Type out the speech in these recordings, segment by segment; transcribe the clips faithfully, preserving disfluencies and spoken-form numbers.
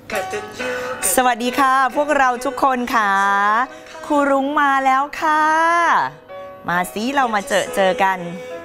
สวัสดีค่ะพวกเราทุกคนค่ะครูรุ้งมาแล้วค่ะมาสิเรามาเจอเจอกัน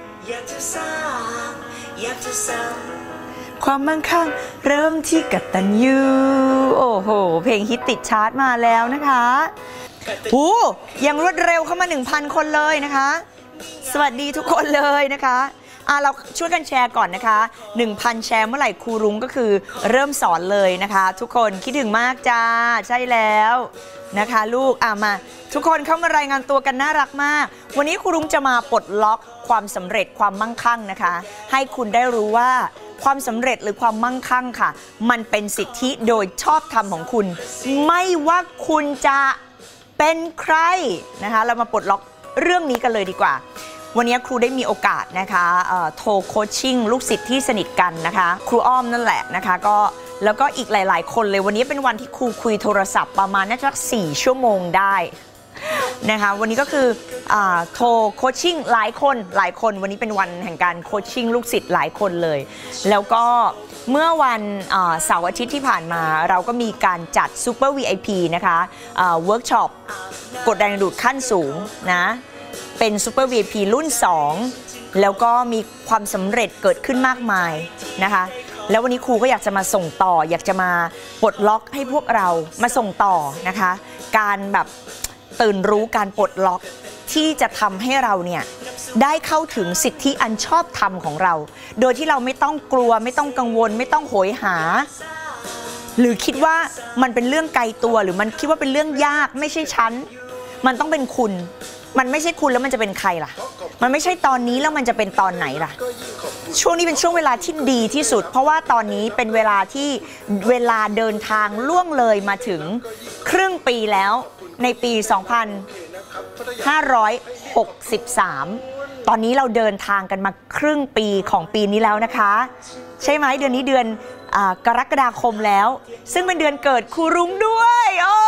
ความมั่งคั่งเริ่มที่กตัญญูโอ้โหเพลงฮิตติดชาร์ตมาแล้วนะคะโอ้ยังรวดเร็วเข้ามา หนึ่งพัน คนเลยนะคะสวัสดีทุกคนเลยนะคะอ่ะเราช่วยกันแชร์ก่อนนะคะ หนึ่งพัน แชร์เมื่อไหร่ครูรุ้งก็คือเริ่มสอนเลยนะคะทุกคนคิดถึงมากจ้าใช่แล้วนะคะลูกอ่ะมาทุกคนเข้ามารายงานตัวกันน่ารักมากวันนี้ครูรุ้งจะมาปลดล็อกความสำเร็จความมั่งคั่งนะคะให้คุณได้รู้ว่าความสำเร็จหรือความมั่งคั่งค่ะมันเป็นสิทธิโดยชอบธรรมของคุณไม่ว่าคุณจะเป็นใครนะคะเรามาปลดล็อกเรื่องนี้กันเลยดีกว่าวันนี้ครูได้มีโอกาสนะคะโทรโคชชิ่งลูกศิษย์ที่สนิทกันนะคะครูอ้อมนั่นแหละนะคะก็แล้วก็อีกหลายๆคนเลยวันนี้เป็นวันที่ครูคุยโทรศัพท์ประมาณน่าจะสี่ชั่วโมงได้นะคะวันนี้ก็คือโทรโคชชิ่งหลายคนหลายคนวันนี้เป็นวันแห่งการโคชชิ่งลูกศิษย์หลายคนเลยแล้วก็เมื่อวันเสาร์อาทิตย์ที่ผ่านมาเราก็มีการจัดซูเปอร์ วี ไอ พี นะคะเวิร์กช็อปกดแรงดูดขั้นสูงนะเป็นซูเปอร์ วี ไอ พี รุ่นสองแล้วก็มีความสำเร็จเกิดขึ้นมากมายนะคะแล้ววันนี้ครูก็อยากจะมาส่งต่ออยากจะมาปลดล็อกให้พวกเรามาส่งต่อนะคะการแบบตื่นรู้การปลดล็อกที่จะทำให้เราเนี่ยได้เข้าถึงสิทธิอันชอบธรรมของเราโดยที่เราไม่ต้องกลัวไม่ต้องกังวลไม่ต้องโหยหาหรือคิดว่ามันเป็นเรื่องไกลตัวหรือมันคิดว่าเป็นเรื่องยากไม่ใช่ฉันมันต้องเป็นคุณมันไม่ใช่คุณแล้วมันจะเป็นใครล่ะมันไม่ใช่ตอนนี้แล้วมันจะเป็นตอนไหนล่ะช่วงนี้เป็นช่วงเวลาที่ดีที่สุดเพราะว่าตอนนี้เป็นเวลาที่เวลาเดินทางล่วงเลยมาถึงครึ่งปีแล้วในปี สองพันห้าร้อยหกสิบสาม ตอนนี้เราเดินทางกันมาครึ่งปีของปีนี้แล้วนะคะใช่ไหมเดือนนี้เดือนกรกฎาคมแล้วซึ่งเป็นเดือนเกิดครูรุ้งด้วยโอ้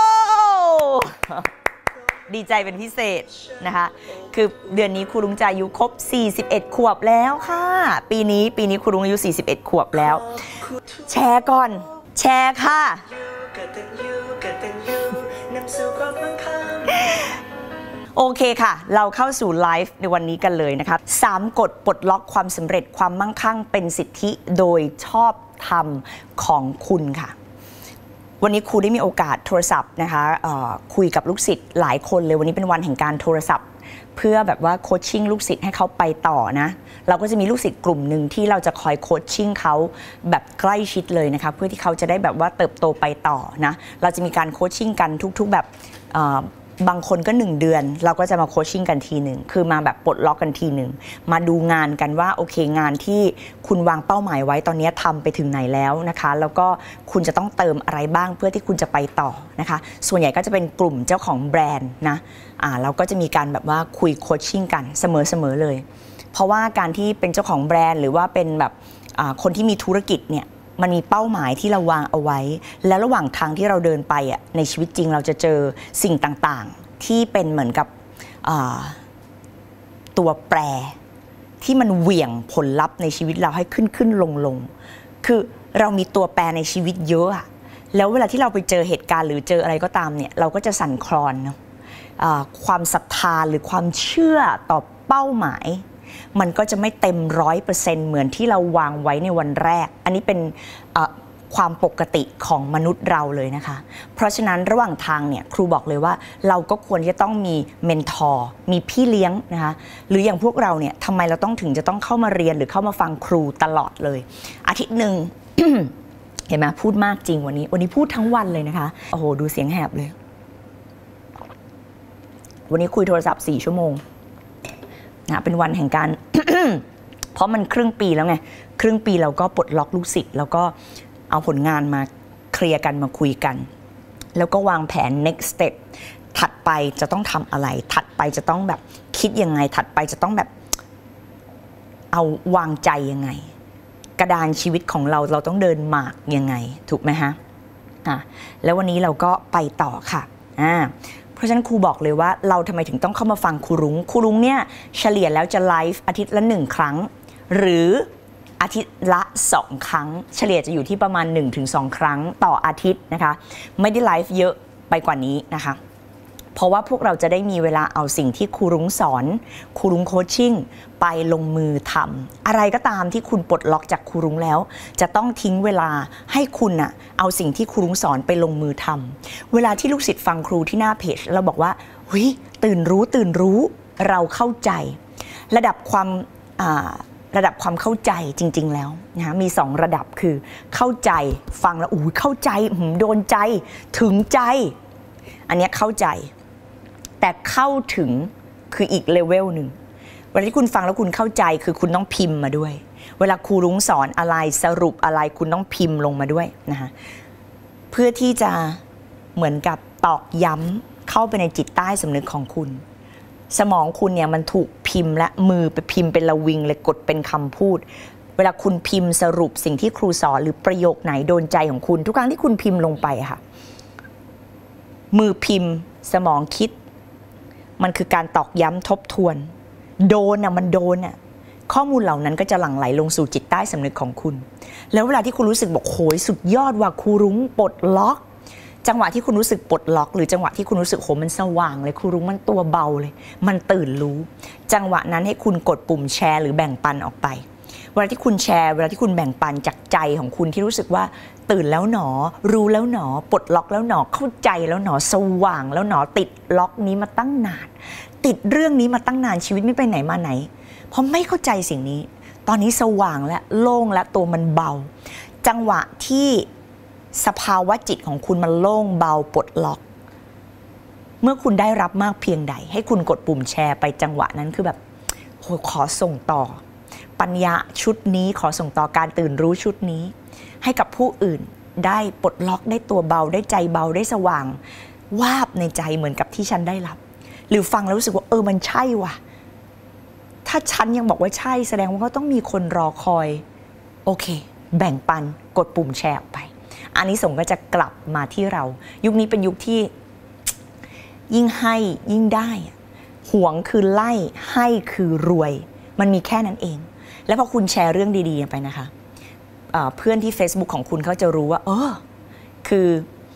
ดีใจเป็นพิเศษนะคะคือเดือนนี้ครูรุ้งจะอายุครบสี่สิบเอ็ดขวบแล้วค่ะปีนี้ปีนี้ครูรุ้งอายุสี่สิบเอ็ดขวบแล้วแชร์ก่อนแชร์ค่ะโอเคค่ะเราเข้าสู่ไลฟ์ในวันนี้กันเลยนะคะสามกฎปลดล็อกความสำเร็จความมั่งคั่งเป็นสิทธิโดยชอบธรรมของคุณค่ะวันนี้ครูได้มีโอกาสโทรศัพท์นะคะคุยกับลูกศิษย์หลายคนเลยวันนี้เป็นวันแห่งการโทรศัพท์เพื่อแบบว่าโคชชิ่งลูกศิษย์ให้เขาไปต่อนะเราก็จะมีลูกศิษย์กลุ่มหนึ่งที่เราจะคอยโคชชิ่งเขาแบบใกล้ชิดเลยนะคะเพื่อที่เขาจะได้แบบว่าเติบโตไปต่อนะเราจะมีการโคชชิ่งกันทุกๆแบบบางคนก็หนึ่งเดือนเราก็จะมาโคชชิ่งกันทีหนึ่งคือมาแบบปลดล็อกกันทีหนึ่งมาดูงานกันว่าโอเคงานที่คุณวางเป้าหมายไว้ตอนนี้ทำไปถึงไหนแล้วนะคะแล้วก็คุณจะต้องเติมอะไรบ้างเพื่อที่คุณจะไปต่อนะคะส่วนใหญ่ก็จะเป็นกลุ่มเจ้าของแบรนด์นะอ่าเราก็จะมีการแบบว่าคุยโคชชิ่งกันเสมอๆเลยเพราะว่าการที่เป็นเจ้าของแบรนด์หรือว่าเป็นแบบคนที่มีธุรกิจเนี่ยมันมีเป้าหมายที่เราวางเอาไว้และระหว่างทางที่เราเดินไปอ่ะในชีวิตจริงเราจะเจอสิ่งต่างๆที่เป็นเหมือนกับตัวแปรที่มันเหวี่ยงผลลัพธ์ในชีวิตเราให้ขึ้นขึ้นลงลงคือเรามีตัวแปรในชีวิตเยอะอะแล้วเวลาที่เราไปเจอเหตุการณ์หรือเจออะไรก็ตามเนี่ยเราก็จะสั่นคลอนเนาะความศรัทธาหรือความเชื่อต่อเป้าหมายมันก็จะไม่เต็มร้อยเปอร์เซ็นต์เหมือนที่เราวางไว้ในวันแรกอันนี้เป็นความปกติของมนุษย์เราเลยนะคะเพราะฉะนั้นระหว่างทางเนี่ยครูบอกเลยว่าเราก็ควรจะต้องมีเมนทอร์มีพี่เลี้ยงนะคะหรืออย่างพวกเราเนี่ยทำไมเราต้องถึงจะต้องเข้ามาเรียนหรือเข้ามาฟังครูตลอดเลยอาทิตย์หนึ่ง เห็นไหมพูดมากจริงวันนี้วันนี้พูดทั้งวันเลยนะคะโอ้โหดูเสียงแหบเลยวันนี้คุยโทรศัพท์สี่ชั่วโมงนะเป็นวันแห่งการ เพราะมันครึ่งปีแล้วไงครึ่งปีเราก็ปลดล็อกลูกศิษย์แล้วก็เอาผลงานมาเคลียร์กันมาคุยกันแล้วก็วางแผน next step ถัดไปจะต้องทำอะไรถัดไปจะต้องแบบคิดยังไงถัดไปจะต้องแบบเอาวางใจยังไงกระดานชีวิตของเราเราต้องเดินหมากยังไงถูกไหมฮะอ่ะแล้ววันนี้เราก็ไปต่อค่ะอ่าเพราะฉะนั้นครูบอกเลยว่าเราทำไมถึงต้องเข้ามาฟังครูรุ้งครูรุ้งเนี่ยเฉลี่ยแล้วจะไลฟ์อาทิตย์ละหนึ่งครั้งหรืออาทิตย์ละสองครั้งเฉลี่ยจะอยู่ที่ประมาณ หนึ่งถึงสอง ครั้งต่ออาทิตย์นะคะไม่ได้ไลฟ์เยอะไปกว่านี้นะคะเพราะว่าพวกเราจะได้มีเวลาเอาสิ่งที่ครูรุ้งสอนครูรุ้งโคชชิ่งไปลงมือทำอะไรก็ตามที่คุณปลดล็อกจากครูรุ้งแล้วจะต้องทิ้งเวลาให้คุณน่ะเอาสิ่งที่ครูรุ้งสอนไปลงมือทำเวลาที่ลูกศิษย์ฟังครูที่หน้าเพจเราบอกว่าเฮ้ยตื่นรู้ตื่นรู้เราเข้าใจระดับความระดับความเข้าใจจริงๆแล้วนะมีสองระดับคือเข้าใจฟังแล้วอู้เข้าใจโดนใจถึงใจอันนี้เข้าใจแต่เข้าถึงคืออีกเลเวลหนึ่งเวลาที่คุณฟังแล้วคุณเข้าใจคือคุณต้องพิมพ์มาด้วยเวลาครูรุ้งสอนอะไรสรุปอะไรคุณต้องพิมพ์ลงมาด้วยนะคะเพื่อที่จะเหมือนกับตอกย้ำเข้าไปในจิตใต้สำนึกของคุณสมองคุณเนี่ยมันถูกพิมพ์และมือไปพิมพ์เป็นระวิงเลยกดเป็นคำพูดเวลาคุณพิมพ์สรุปสิ่งที่ครูสอนหรือประโยคไหนโดนใจของคุณทุกครั้งที่คุณพิมพ์ลงไปค่ะมือพิมพ์สมองคิดมันคือการตอกย้ำทบทวนโดนอ่ะมันโดนอ่ะข้อมูลเหล่านั้นก็จะหลั่งไหลลงสู่จิตใต้สำนึกของคุณแล้วเวลาที่คุณรู้สึกบอกโหยสุดยอดว่าครูรุ้งปลดล็อกจังหวะที่คุณรู้สึกปลดล็อกหรือจังหวะที่คุณรู้สึกโหมันสว่างเลยครูรุ้งมันตัวเบาเลยมันตื่นรู้จังหวะนั้นให้คุณกดปุ่มแชร์หรือแบ่งปันออกไปเวลาที่คุณแชร์เวลาที่คุณแบ่งปันจากใจของคุณที่รู้สึกว่าตื่นแล้วหนอรู้แล้วหนอปลดล็อกแล้วหนอเข้าใจแล้วหนอสว่างแล้วหนอติดล็อกนี้มาตั้งนานติดเรื่องนี้มาตั้งนานชีวิตไม่ไปไหนมาไหนเพราะไม่เข้าใจสิ่งนี้ตอนนี้สว่างและโล่งและตัวมันเบาจังหวะที่สภาวะจิตของคุณมันโล่งเบาปลดล็อกเมื่อคุณได้รับมากเพียงใดให้คุณกดปุ่มแชร์ไปจังหวะนั้นคือแบบโหขอส่งต่อปัญญาชุดนี้ขอส่งต่อการตื่นรู้ชุดนี้ให้กับผู้อื่นได้ปลดล็อกได้ตัวเบาได้ใจเบาได้สว่างวาบในใจเหมือนกับที่ฉันได้รับหรือฟังแล้วรู้สึกว่าเออมันใช่ว่ะถ้าฉันยังบอกว่าใช่แสดงว่าก็ต้องมีคนรอคอยโอเคแบ่งปันกดปุ่มแชร์ออกไปอันนี้ส่งก็จะกลับมาที่เรายุคนี้เป็นยุคที่ยิ่งให้ยิ่งได้หวงคือไล่ให้คือรวยมันมีแค่นั้นเองแล้วพอคุณแชร์เรื่องดีๆไปนะคะเพื่อนที่ Facebook ของคุณเขาจะรู้ว่าเออคือ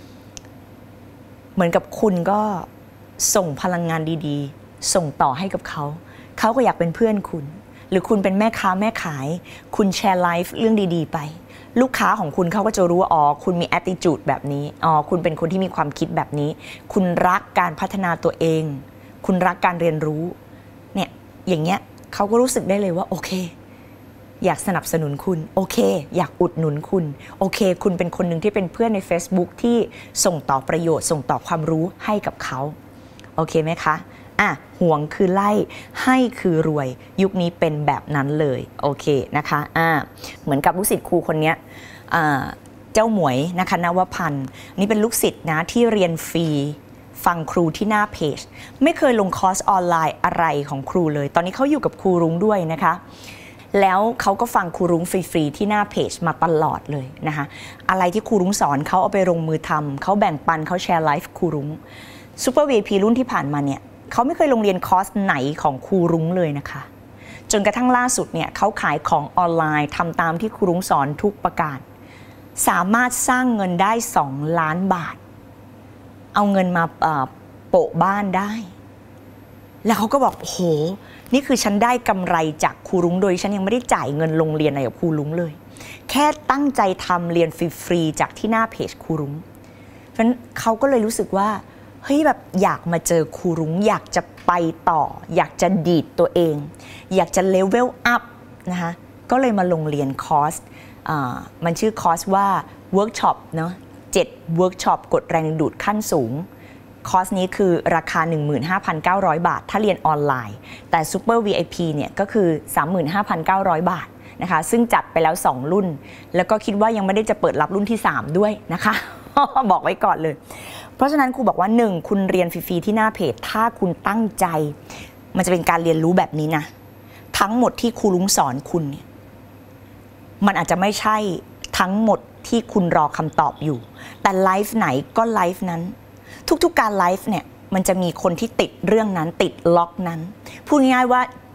เหมือนกับคุณก็ส่งพลังงานดีๆส่งต่อให้กับเขาเขาก็อยากเป็นเพื่อนคุณหรือคุณเป็นแม่ค้าแม่ขายคุณแชร์ไลฟ์เรื่องดีๆไปลูกค้าของคุณเขาก็จะรู้ว่าอ๋อคุณมี attitude แบบนี้อ๋อคุณเป็นคนที่มีความคิดแบบนี้คุณรักการพัฒนาตัวเองคุณรักการเรียนรู้เนี่ยอย่างเงี้ยเขาก็รู้สึกได้เลยว่าโอเคอยากสนับสนุนคุณโอเคอยากอุดหนุนคุณโอเคคุณเป็นคนหนึ่งที่เป็นเพื่อนใน Facebook ที่ส่งต่อประโยชน์ส่งต่อความรู้ให้กับเขาโอเคไหมคะอ่ะห่วงคือไล่ให้คือรวยยุคนี้เป็นแบบนั้นเลยโอเคนะคะอ่ะเหมือนกับลูกศิษย์ครูคนนี้อ่าเจ้าหมวยนะคะนวพันธ์นี่เป็นลูกศิษย์นะที่เรียนฟรีฟังครูที่หน้าเพจไม่เคยลงคอร์สออนไลน์อะไรของครูเลยตอนนี้เขาอยู่กับครูรุ้งด้วยนะคะแล้วเขาก็ฟังครูรุ้งฟรีๆที่หน้าเพจมาตลอดเลยนะคะอะไรที่ครูรุ้งสอนเขาเอาไปลงมือทำเขาแบ่งปันเขาแชร์ไลฟ์ครูรุ้งซูเปอร์ วี ไอ พี รุ่นที่ผ่านมาเนี่ยเขาไม่เคยลงเรียนคอร์สไหนของครูรุ้งเลยนะคะจนกระทั่งล่าสุดเนี่ยเขาขายของออนไลน์ทำตามที่ครูรุ้งสอนทุกประการสามารถสร้างเงินได้สองล้านบาทเอาเงินมาโปะบ้านได้แล้วเขาก็บอกโหนี่คือฉันได้กำไรจากครูรุ้งโดยฉันยังไม่ได้จ่ายเงินลงเรียนอะไรกับครูรุ้งเลยแค่ตั้งใจทำเรียนฟรีๆจากที่หน้าเพจครูรุ้งเพราะฉะนั้นเขาก็เลยรู้สึกว่าเฮ้ยแบบอยากมาเจอครูรุ้งอยากจะไปต่ออยากจะดีดตัวเองอยากจะเลเวลอัพนะคะก็เลยมาลงเรียนคอร์สมันชื่อคอร์สว่าเวิร์กช็อปเนาะเจ็ดเวิร์กช็อปกดแรงดึงดูดขั้นสูงคอร์สนี้คือราคา หนึ่งหมื่นห้าพันเก้าร้อย บาทถ้าเรียนออนไลน์แต่ Super วี ไอ พี เนี่ยก็คือ สามหมื่นห้าพันเก้าร้อย บาทนะคะซึ่งจัดไปแล้วสองรุ่นแล้วก็คิดว่ายังไม่ได้จะเปิดรับรุ่นที่สามด้วยนะคะ บอกไว้ก่อนเลยเพราะฉะนั้นครูบอกว่าหนึ่งคุณเรียนฟรีๆที่หน้าเพจถ้าคุณตั้งใจมันจะเป็นการเรียนรู้แบบนี้นะทั้งหมดที่ครูรุ้งสอนคุณเนี่ยมันอาจจะไม่ใช่ทั้งหมดที่คุณรอคำตอบอยู่แต่ไลฟ์ไหนก็ไลฟ์นั้นทุกๆการไลฟ์เนี่ยมันจะมีคนที่ติดเรื่องนั้นติดล็อกนั้นพูดง่ายๆว่า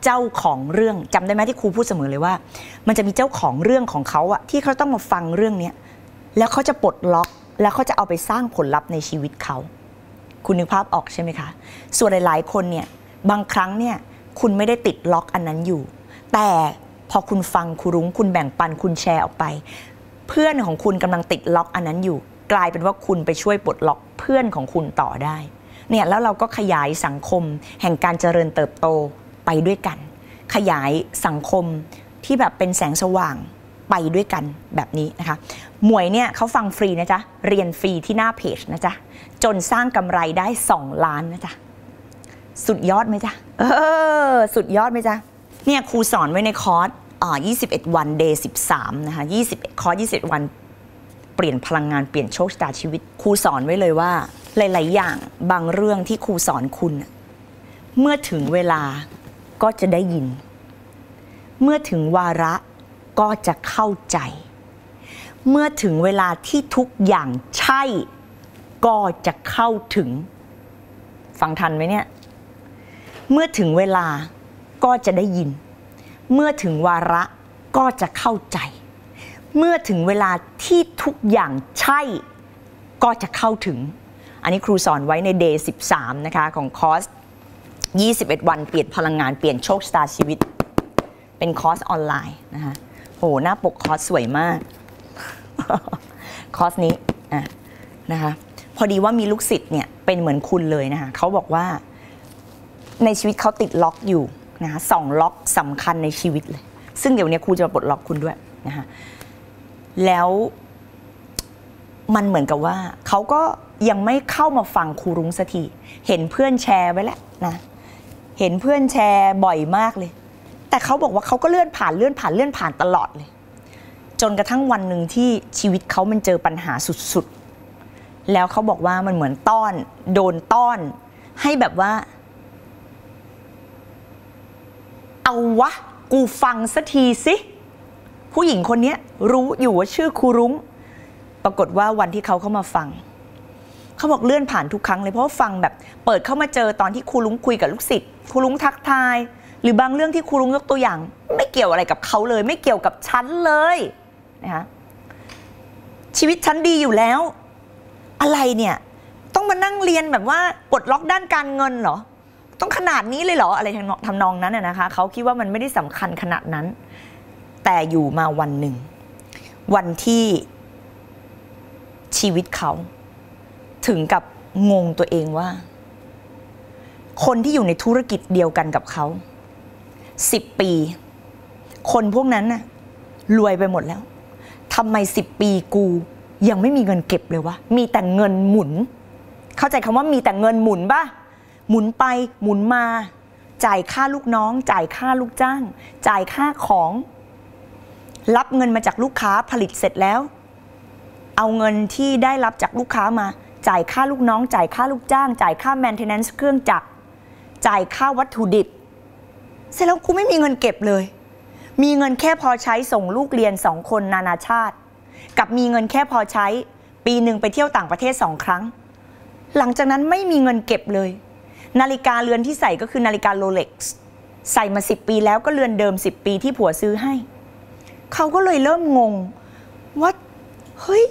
เจ้าของเรื่องจำได้ไหมที่ครูพูดเสมอเลยว่ามันจะมีเจ้าของเรื่องของเขาอะที่เขาต้องมาฟังเรื่องนี้แล้วเขาจะปลดล็อกแล้วเขาจะเอาไปสร้างผลลัพธ์ในชีวิตเขาคุณนึกภาพออกใช่ไหมคะส่วนหลายๆคนเนี่ยบางครั้งเนี่ยคุณไม่ได้ติดล็อกอันนั้นอยู่แต่พอคุณฟังครูรุ้งคุณแบ่งปันคุณแชร์ออกไปเพื่อนของคุณกำลังติดล็อกอันนั้นอยู่กลายเป็นว่าคุณไปช่วยปลดล็อกเพื่อนของคุณต่อได้เนี่ยแล้วเราก็ขยายสังคมแห่งการเจริญเติบโตไปด้วยกันขยายสังคมที่แบบเป็นแสงสว่างไปด้วยกันแบบนี้นะคะหมวยเนี่ยเขาฟังฟรีนะจ๊ะเรียนฟรีที่หน้าเพจนะจ๊ะจนสร้างกำไรได้สองล้านนะจ๊ะสุดยอดไหมจ๊ะเออสุดยอดไหมจ๊ะเนี่ยครูสอนไว้ในคอร์สอ่ายี่สิบเอ็ดวันเดย์สิบสามนะคะยี่สิบคอร์สยี่สิบเอ็ดวันเปลี่ยนพลังงานเปลี่ยนโชคชะตาชีวิตครูสอนไว้เลยว่าหลายๆอย่างบางเรื่องที่ครูสอนคุณเมื่อถึงเวลาก็จะได้ยินเมื่อถึงวาระก็จะเข้าใจเมื่อถึงเวลาที่ทุกอย่างใช่ก็จะเข้าถึงฟังทันไหมเนี่ยเมื่อถึงเวลาก็จะได้ยินเมื่อถึงวาระก็จะเข้าใจเมื่อถึงเวลาที่ทุกอย่างใช่ก็จะเข้าถึงอันนี้ครูสอนไว้ในเดย์สิบสามนะคะของคอร์สยี่สิบเอ็ดวันเปลี่ยนพลังงานเปลี่ยนโชคชะตาชีวิตเป็นคอร์สออนไลน์นะคะโหหน้าปกคอร์สสวยมากคอร์สนี้อ่ะนะคะพอดีว่ามีลูกศิษย์เนี่ยเป็นเหมือนคุณเลยนะคะเขาบอกว่าในชีวิตเขาติดล็อกอยู่นะคะสองล็อกสำคัญในชีวิตเลยซึ่งเดี๋ยวนี้ครูจะมาปลดล็อกคุณด้วยนะคะแล้วมันเหมือนกับว่าเขาก็ยังไม่เข้ามาฟังครูรุ้งสักทีเห็นเพื่อนแชร์ไว้แล้วนะเห็นเพื่อนแชร์บ่อยมากเลยแต่เขาบอกว่าเขาก็เลื่อนผ่านเลื่อนผ่านเลื่อนผ่านตลอดเลยจนกระทั่งวันหนึ่งที่ชีวิตเขามันเจอปัญหาสุดๆแล้วเขาบอกว่ามันเหมือนต้อนโดนต้อนให้แบบว่าเอาวะกูฟังสักทีสิผู้หญิงคนนี้รู้อยู่ว่าชื่อครูรุ้งปรากฏว่าวันที่เขาเข้ามาฟังเขาบอกเลื่อนผ่านทุกครั้งเลยเพราะว่าฟังแบบเปิดเข้ามาเจอตอนที่ครูรุ้งคุยกับลูกศิษย์ครูรุ้งทักทายหรือบางเรื่องที่ครูรุ้งยกตัวอย่างไม่เกี่ยวอะไรกับเขาเลยไม่เกี่ยวกับฉันเลยนะคะชีวิตฉันดีอยู่แล้วอะไรเนี่ยต้องมานั่งเรียนแบบว่าปลดล็อกด้านการเงินเหรอต้องขนาดนี้เลยเหรออะไรทำนองนั้นนะคะเขาคิดว่ามันไม่ได้สำคัญขนาดนั้นแต่อยู่มาวันหนึ่งวันที่ชีวิตเขาถึงกับงงตัวเองว่าคนที่อยู่ในธุรกิจเดียวกันกับเขาสิบปีคนพวกนั้นน่ะรวยไปหมดแล้วทำไมสิบปีกูยังไม่มีเงินเก็บเลยวะมีแต่เงินหมุนเข้าใจคำว่ามีแต่เงินหมุนป่ะหมุนไปหมุนมาจ่ายค่าลูกน้องจ่ายค่าลูกจ้างจ่ายค่าของรับเงินมาจากลูกค้าผลิตเสร็จแล้วเอาเงินที่ได้รับจากลูกค้ามาจ่ายค่าลูกน้องจ่ายค่าลูกจ้างจ่ายค่า maintenance เครื่องจักรจ่ายค่าวัตถุดิบเสร็จแล้วกูไม่มีเงินเก็บเลยมีเงินแค่พอใช้ส่งลูกเรียนสองคนนานาชาติกับมีเงินแค่พอใช้ปีหนึ่งไปเที่ยวต่างประเทศสองครั้งหลังจากนั้นไม่มีเงินเก็บเลยนาฬิกาเรือนที่ใส่ก็คือนาฬิกาโรเล็กซ์ใส่มาสิบปีแล้วก็เรือนเดิมสิบปีที่ผัวซื้อให้เขาก็เลยเริ่มงงว่าเฮ้ย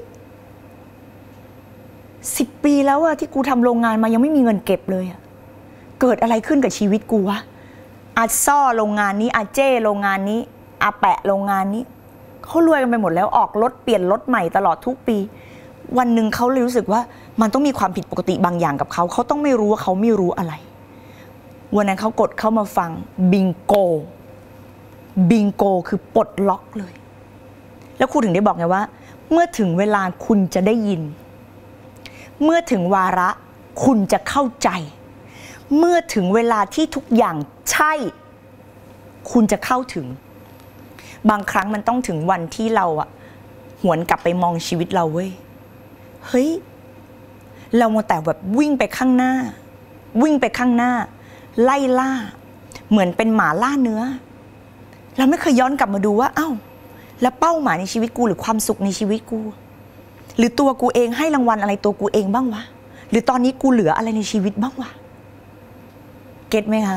สิบปีแล้วอะที่กูทำโรงงานมายังไม่มีเงินเก็บเลยอะเกิดอะไรขึ้นกับชีวิตกูวะอาซ่อโรงงานนี้อาเจ้โรงงานนี้อาแปะโรงงานนี้เขารวยกันไปหมดแล้วออกรถเปลี่ยนรถใหม่ตลอดทุกปีวันหนึ่งเขาเลยรู้สึกว่ามันต้องมีความผิดปกติบางอย่างกับเขาเขาต้องไม่รู้ว่าเขาไม่รู้อะไรวันนั้นเขากดเข้ามาฟังบิงโกบิงโกคือปลดล็อกเลยแล้วครูถึงได้บอกไงว่าเมื่อถึงเวลาคุณจะได้ยินเมื่อถึงวาระคุณจะเข้าใจเมื่อถึงเวลาที่ทุกอย่างใช่คุณจะเข้าถึงบางครั้งมันต้องถึงวันที่เราอะหวนกลับไปมองชีวิตเราเว้ยเฮ้ยเรามัวแต่แบบวิ่งไปข้างหน้าวิ่งไปข้างหน้าไล่ล่าเหมือนเป็นหมาล่าเนื้อเราไม่เคยย้อนกลับมาดูว่าเอ้าแล้วเป้าหมายในชีวิตกูหรือความสุขในชีวิตกูหรือตัวกูเองให้รางวัลอะไรตัวกูเองบ้างวะหรือตอนนี้กูเหลืออะไรในชีวิตบ้างวะเก็ตไหมคะ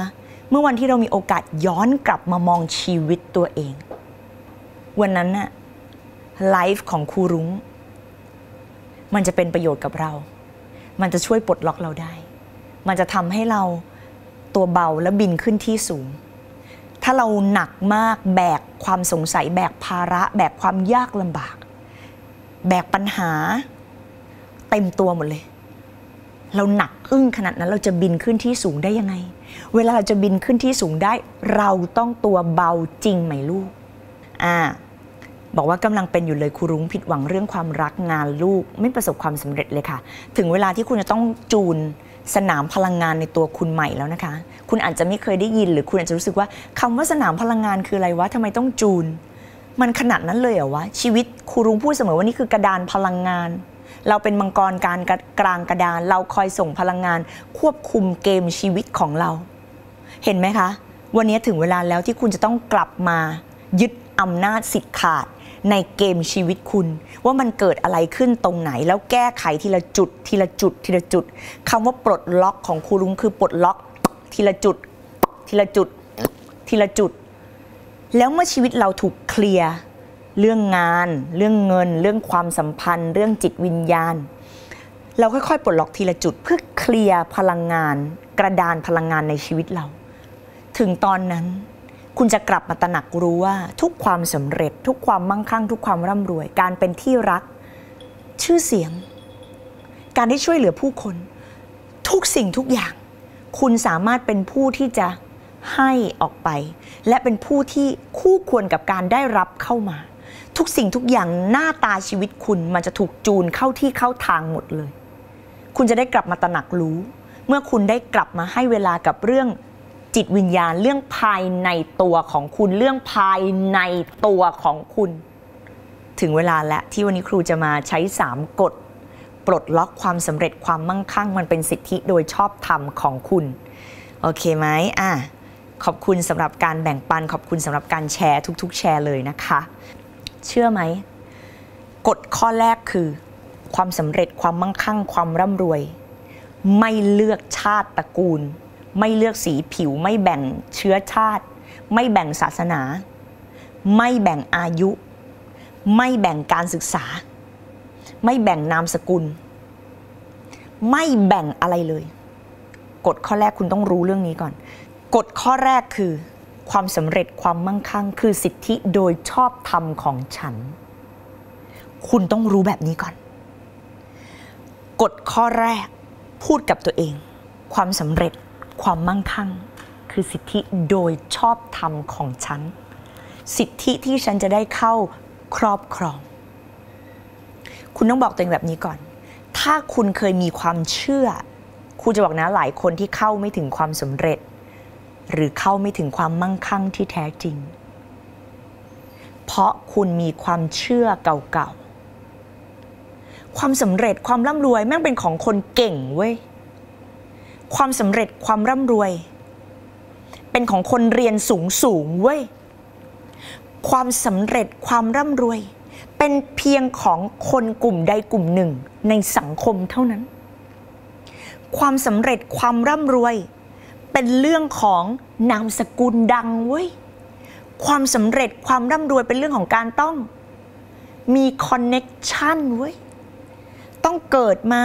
เมื่อวันที่เรามีโอกาสย้อนกลับมามองชีวิตตัวเองวันนั้นน่ะไลฟ์ของครูรุ้งมันจะเป็นประโยชน์กับเรามันจะช่วยปลดล็อกเราได้มันจะทำให้เราตัวเบาและบินขึ้นที่สูงถ้าเราหนักมากแบกความสงสัยแบกภาระแบกความยากลำบากแบกปัญหาเต็มตัวหมดเลยเราหนักอึ้งขนาดนั้นเราจะบินขึ้นที่สูงได้ยังไงเวลาเราจะบินขึ้นที่สูงได้เราต้องตัวเบาจริงไหมลูกอ่าบอกว่ากำลังเป็นอยู่เลยครูรุ้งผิดหวังเรื่องความรักงานลูกไม่ประสบความสำเร็จเลยค่ะถึงเวลาที่คุณจะต้องจูนสนามพลังงานในตัวคุณใหม่แล้วนะคะคุณอาจจะไม่เคยได้ยินหรือคุณอาจจะรู้สึกว่าคำว่าสนามพลังงานคืออะไรวะทำไมต้องจูนมันขนาดนั้นเลยเหรอวะชีวิตครูรุ้งพูดเสมอว่านี่คือกระดานพลังงานเราเป็นมังกรการกลางกระดานเราคอยส่งพลังงานควบคุมเกมชีวิตของเราเห็นไหมคะวันนี้ถึงเวลาแล้วที่คุณจะต้องกลับมายึดอำนาจสิทธิ์ขาดในเกมชีวิตคุณว่ามันเกิดอะไรขึ้นตรงไหนแล้วแก้ไขทีละจุดทีละจุดทีละจุดคำว่าปลดล็อกของครูรุ้งคือปลดล็อกทีละจุดทีละจุดทีละจุดแล้วเมื่อชีวิตเราถูกเคลียร์เรื่องงานเรื่องเงินเรื่องความสัมพันธ์เรื่องจิตวิญญาณเราค่อยๆปลดล็อกทีละจุดเพื่อเคลียร์พลังงานกระดานพลังงานในชีวิตเราถึงตอนนั้นคุณจะกลับมาตระหนักรู้ว่าทุกความสำเร็จทุกความมั่งคั่งทุกความร่ำรวยการเป็นที่รักชื่อเสียงการได้ช่วยเหลือผู้คนทุกสิ่งทุกอย่างคุณสามารถเป็นผู้ที่จะให้ออกไปและเป็นผู้ที่คู่ควรกับการได้รับเข้ามาทุกสิ่งทุกอย่างหน้าตาชีวิตคุณมันจะถูกจูนเข้าที่เข้าทางหมดเลยคุณจะได้กลับมาตระหนักรู้เมื่อคุณได้กลับมาให้เวลากับเรื่องจิตวิญญาณเรื่องภายในตัวของคุณเรื่องภายในตัวของคุณถึงเวลาแล้วที่วันนี้ครูจะมาใช้สามกฎปลดล็อกความสำเร็จความมั่งคั่งมันเป็นสิทธิโดยชอบธรรมของคุณโอเคไหมอ่ะขอบคุณสำหรับการแบ่งปันขอบคุณสำหรับการแชร์ทุกๆแชร์เลยนะคะเชื่อไหมกฎข้อแรกคือความสำเร็จความมั่งคั่งความร่ำรวยไม่เลือกชาติตระกูลไม่เลือกสีผิวไม่แบ่งเชื้อชาติไม่แบ่งศาสนาไม่แบ่งอายุไม่แบ่งการศึกษาไม่แบ่งนามสกุลไม่แบ่งอะไรเลยกฎข้อแรกคุณต้องรู้เรื่องนี้ก่อนกฎข้อแรกคือความสำเร็จความมั่งคั่งคือสิทธิโดยชอบธรรมของฉันคุณต้องรู้แบบนี้ก่อนกฎข้อแรกพูดกับตัวเองความสำเร็จความมั่งคั่งคือสิทธิโดยชอบธรรมของฉันสิทธิที่ฉันจะได้เข้าครอบครองคุณต้องบอกตัวเองแบบนี้ก่อนถ้าคุณเคยมีความเชื่อครูจะบอกนะหลายคนที่เข้าไม่ถึงความสำเร็จหรือเข้าไม่ถึงความมั่งคั่งที่แท้จริงเพราะคุณมีความเชื่อเก่าๆความสำเร็จความร่ำรวยแม่งเป็นของคนเก่งเว้ยความสำเร็จความร่ำรวยเป็นของคนเรียนสูงสูงเว้ยความสำเร็จความร่ำรวยเป็นเพียงของคนกลุ่มใดกลุ่มหนึ่งในสังคมเท่านั้นความสำเร็จความร่ำรวยเป็นเรื่องของนามสกุลดังเว้ยความสำเร็จความร่ำรวยเป็นเรื่องของการต้องมีคอนเน็กชันเว้ยต้องเกิดมา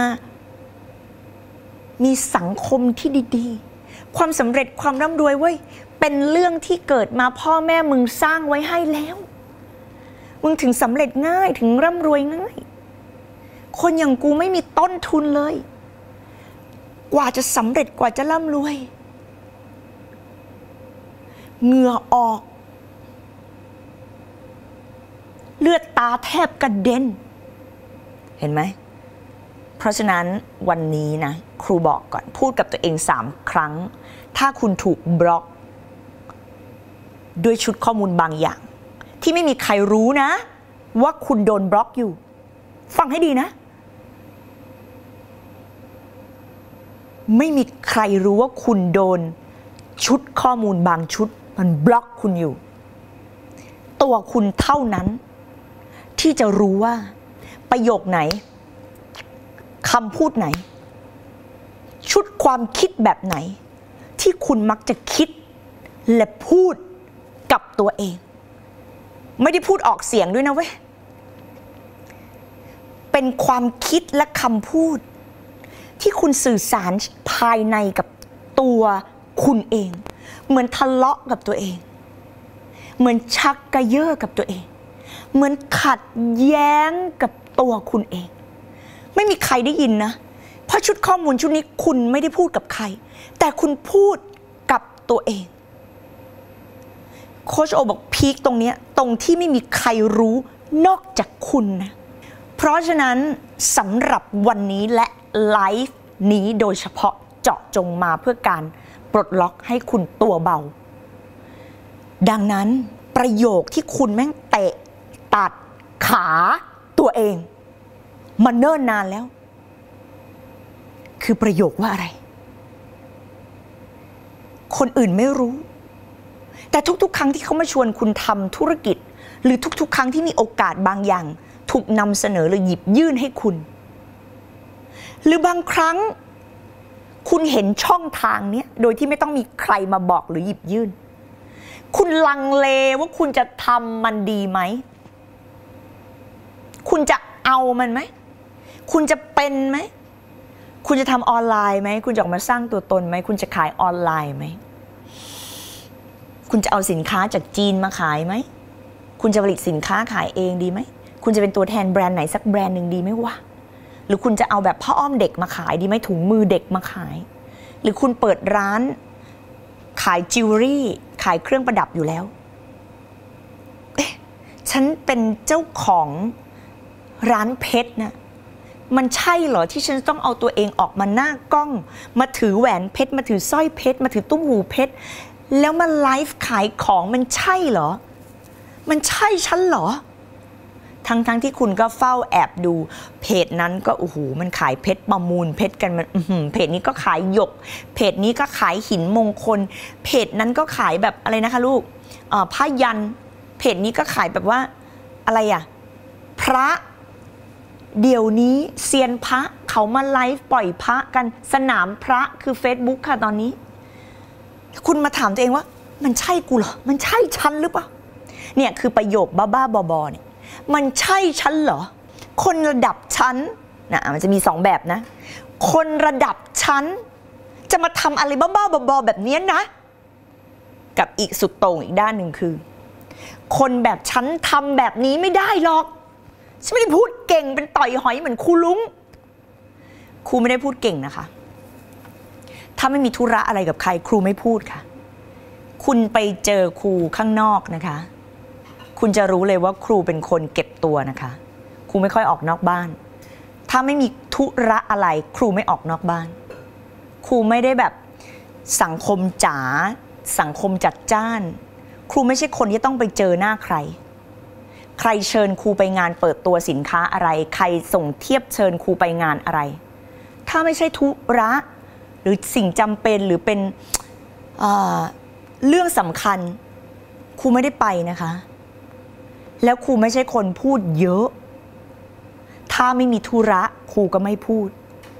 มีสังคมที่ดีๆความสำเร็จความร่ำรวยเว้ยเป็นเรื่องที่เกิดมาพ่อแม่มึงสร้างไว้ให้แล้วมึงถึงสำเร็จง่ายถึงร่ำรวยง่ายคนอย่างกูไม่มีต้นทุนเลยกว่าจะสำเร็จกว่าจะร่ำรวยเหงื่อออกเลือดตาแทบกระเด็นเห็นไหมเพราะฉะนั้นวันนี้นะครูบอกก่อนพูดกับตัวเองสามครั้งถ้าคุณถูกบล็อกด้วยชุดข้อมูลบางอย่างที่ไม่มีใครรู้นะว่าคุณโดนบล็อกอยู่ฟังให้ดีนะไม่มีใครรู้ว่าคุณโดนชุดข้อมูลบางชุดมันบล็อกคุณอยู่ตัวคุณเท่านั้นที่จะรู้ว่าประโยคไหนคำพูดไหนชุดความคิดแบบไหนที่คุณมักจะคิดและพูดกับตัวเองไม่ได้พูดออกเสียงด้วยนะเว้ยเป็นความคิดและคำพูดที่คุณสื่อสารภายในกับตัวคุณเองเหมือนทะเลาะกับตัวเองเหมือนชักกระเยาะกับตัวเองเหมือนขัดแย้งกับตัวคุณเองไม่มีใครได้ยินนะเพราะชุดข้อมูลชุดนี้คุณไม่ได้พูดกับใครแต่คุณพูดกับตัวเองโค้ชโอบอกพีคตรงนี้ตรงที่ไม่มีใครรู้นอกจากคุณนะเพราะฉะนั้นสำหรับวันนี้และไลฟ์นี้โดยเฉพาะเจาะจงมาเพื่อการปลดล็อกให้คุณตัวเบาดังนั้นประโยคที่คุณแม่งเตะตัดขาตัวเองมาเนิ่นนานแล้วคือประโยคว่าอะไรคนอื่นไม่รู้แต่ทุกๆครั้งที่เขามาชวนคุณทำธุรกิจหรือทุกๆครั้งที่มีโอกาสบางอย่างถูกนำเสนอหรือหยิบยื่นให้คุณหรือบางครั้งคุณเห็นช่องทางนี้โดยที่ไม่ต้องมีใครมาบอกหรือหยิบยื่นคุณลังเลว่าคุณจะทำมันดีไหมคุณจะเอามันไหมคุณจะเป็นไหมคุณจะทำออนไลน์ไหมคุณจะออกมาสร้างตัวตนไหมคุณจะขายออนไลน์ไหมคุณจะเอาสินค้าจากจีนมาขายไหมคุณจะผลิตสินค้าขายเองดีไหมคุณจะเป็นตัวแทนแบรนด์ไหนสักแบรนด์หนึ่งดีไหมวะหรือคุณจะเอาแบบผ้าอ้อมเด็กมาขายดีไหมถุงมือเด็กมาขายหรือคุณเปิดร้านขายจิวเวลรี่ขายเครื่องประดับอยู่แล้วเอ๊ะฉันเป็นเจ้าของร้านเพชรนะมันใช่เหรอที่ฉันต้องเอาตัวเองออกมาหน้ากล้องมาถือแหวนเพชรมาถือสร้อยเพชรมาถือตุ้มหูเพชรแล้วมาไลฟ์ขายของมันใช่เหรอมันใช่ฉันเหรอทั้งทั้งที่คุณก็เฝ้าแอบดูเพจนั้นก็โอ้โหมันขายเพชรประมูลเพชรกันมันเพจนี้ก็ขายหยกเพจนี้ก็ขายหินมงคลเพจนั้นก็ขายแบบอะไรนะคะลูกผ้ายันเพจนี้ก็ขายแบบว่าอะไรอะพระเดี๋ยวนี้เซียนพระเขามาไลฟ์ปล่อยพระกันสนามพระคือ Facebook ค่ะตอนนี้คุณมาถามตัวเองว่ามันใช่กูเหรอมันใช่ฉันหรือเปล่าเนี่ยคือประโยคบ้าๆบอๆเนี่ยมันใช่ฉันเหรอคนระดับฉันนะมันจะมีสองแบบนะคนระดับฉันจะมาทำอะไรบ้าๆบอๆแบบนี้นะกับอีกสุดโต่งอีกด้านหนึ่งคือคนแบบฉันทำแบบนี้ไม่ได้หรอกฉันไม่ได้พูดเก่งเป็นต่อยหอยเหมือนครูลุงครูไม่ได้พูดเก่งนะคะถ้าไม่มีธุระอะไรกับใครครูไม่พูดค่ะคุณไปเจอครูข้างนอกนะคะคุณจะรู้เลยว่าครูเป็นคนเก็บตัวนะคะครูไม่ค่อยออกนอกบ้านถ้าไม่มีธุระอะไรครูไม่ออกนอกบ้านครูไม่ได้แบบสังคมจ๋าสังคมจัดจ้านครูไม่ใช่คนที่ต้องไปเจอหน้าใครใครเชิญครูไปงานเปิดตัวสินค้าอะไรใครส่งเทียบเชิญครูไปงานอะไรถ้าไม่ใช่ธุระหรือสิ่งจำเป็นหรือเป็น เอ่อ เรื่องสำคัญครูไม่ได้ไปนะคะแล้วครูไม่ใช่คนพูดเยอะถ้าไม่มีธุระครูก็ไม่พูด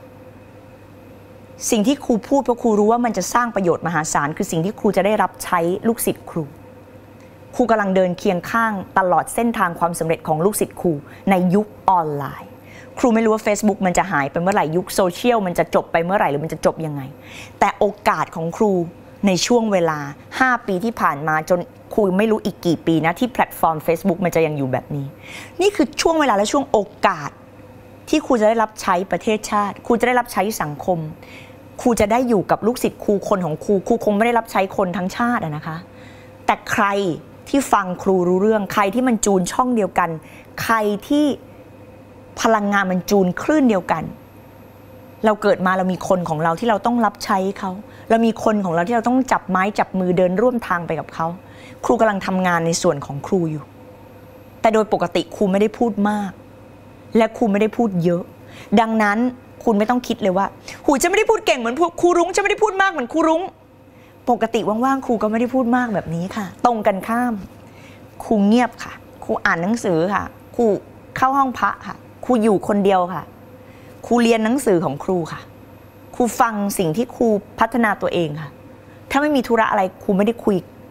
สิ่งที่ครูพูดเพราะครูรู้ว่ามันจะสร้างประโยชน์มหาศาลคือสิ่งที่ครูจะได้รับใช้ลูกศิษย์ครูครูกำลังเดินเคียงข้างตลอดเส้นทางความสำเร็จของลูกศิษย์ครูในยุคออนไลน์ครูไม่รู้ว่า Facebook มันจะหายไปเมื่อไหร่ยุคโซเชียลมันจะจบไปเมื่อไหร่หรือมันจะจบยังไงแต่โอกาสของครูในช่วงเวลาห้าปีที่ผ่านมาจนครูไม่รู้อีกกี่ปีนะที่แพลตฟอร์ม Facebook มันจะยังอยู่แบบนี้นี่คือช่วงเวลาและช่วงโอกาสที่ครูจะได้รับใช้ประเทศชาติครูจะได้รับใช้สังคมครูจะได้อยู่กับลูกศิษย์ครูคนของครูครูคงไม่ได้รับใช้คนทั้งชาตินะคะแต่ใครที่ฟังครูรู้เรื่องใครที่มันจูนช่องเดียวกันใครที่พลังงานมันจูนคลื่นเดียวกันเราเกิดมาเรามีคนของเราที่เราต้องรับใช้เขาเรามีคนของเราที่เราต้องจับไม้จับมือเดินร่วมทางไปกับเขาครูกำลังทำงานในส่วนของครูอยู่แต่โดยปกติครูไม่ได้พูดมากและครูไม่ได้พูดเยอะดังนั้นคุณไม่ต้องคิดเลยว่าหูจะไม่ได้พูดเก่งเหมือนครูรุ้งจะไม่ได้พูดมากเหมือนครูรุ้งปกติว่างๆครูก็ไม่ได้พูดมากแบบนี้ค่ะตรงกันข้ามครูเงียบค่ะครูอ่านหนังสือค่ะครูเข้าห้องพระค่ะครูอยู่คนเดียวค่ะครูเรียนหนังสือของครูค่ะครูฟังสิ่งที่ครูพัฒนาตัวเองค่ะถ้าไม่มีธุระอะไรครูไม่ได้คุย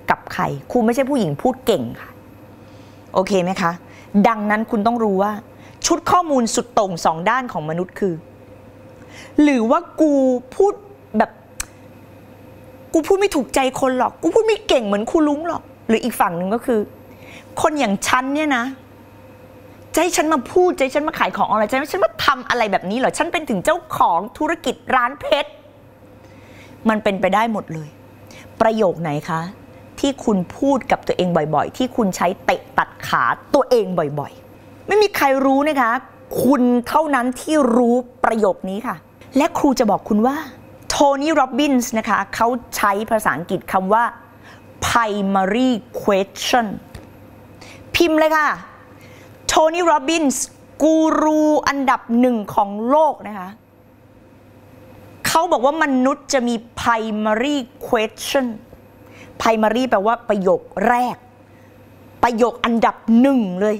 กับใครครูไม่ใช่ผู้หญิงพูดเก่งค่ะโอเคไหมคะดังนั้นคุณต้องรู้ว่าชุดข้อมูลสุดโต่งสองด้านของมนุษย์คือหรือว่ากูพูดแบบกูพูดไม่ถูกใจคนหรอกกูพูดไม่เก่งเหมือนครูลุงหรอกหรืออีกฝั่งหนึ่งก็คือคนอย่างฉันเนี่ยนะจะให้ฉันมาพูดจะให้ฉันมาขายของออนไลน์จะให้ฉันมาทำอะไรแบบนี้เหรอฉันเป็นถึงเจ้าของธุรกิจร้านเพชรมันเป็นไปได้หมดเลยประโยคไหนคะที่คุณพูดกับตัวเองบ่อยๆที่คุณใช้เตะตัดขาตัวเองบ่อยๆไม่มีใครรู้นะคะคุณเท่านั้นที่รู้ประโยคนี้ค่ะและครูจะบอกคุณว่าโทนี่โรบินส์นะคะเขาใช้ภาษาอังกฤษคำว่า primary question พิมพ์เลยค่ะโทนี่โรบินส์กูรูอันดับหนึ่งของโลกนะคะเขาบอกว่ามนุษย์จะมี primary question primary แปลว่าประโยคแรกประโยคอันดับหนึ่งเลย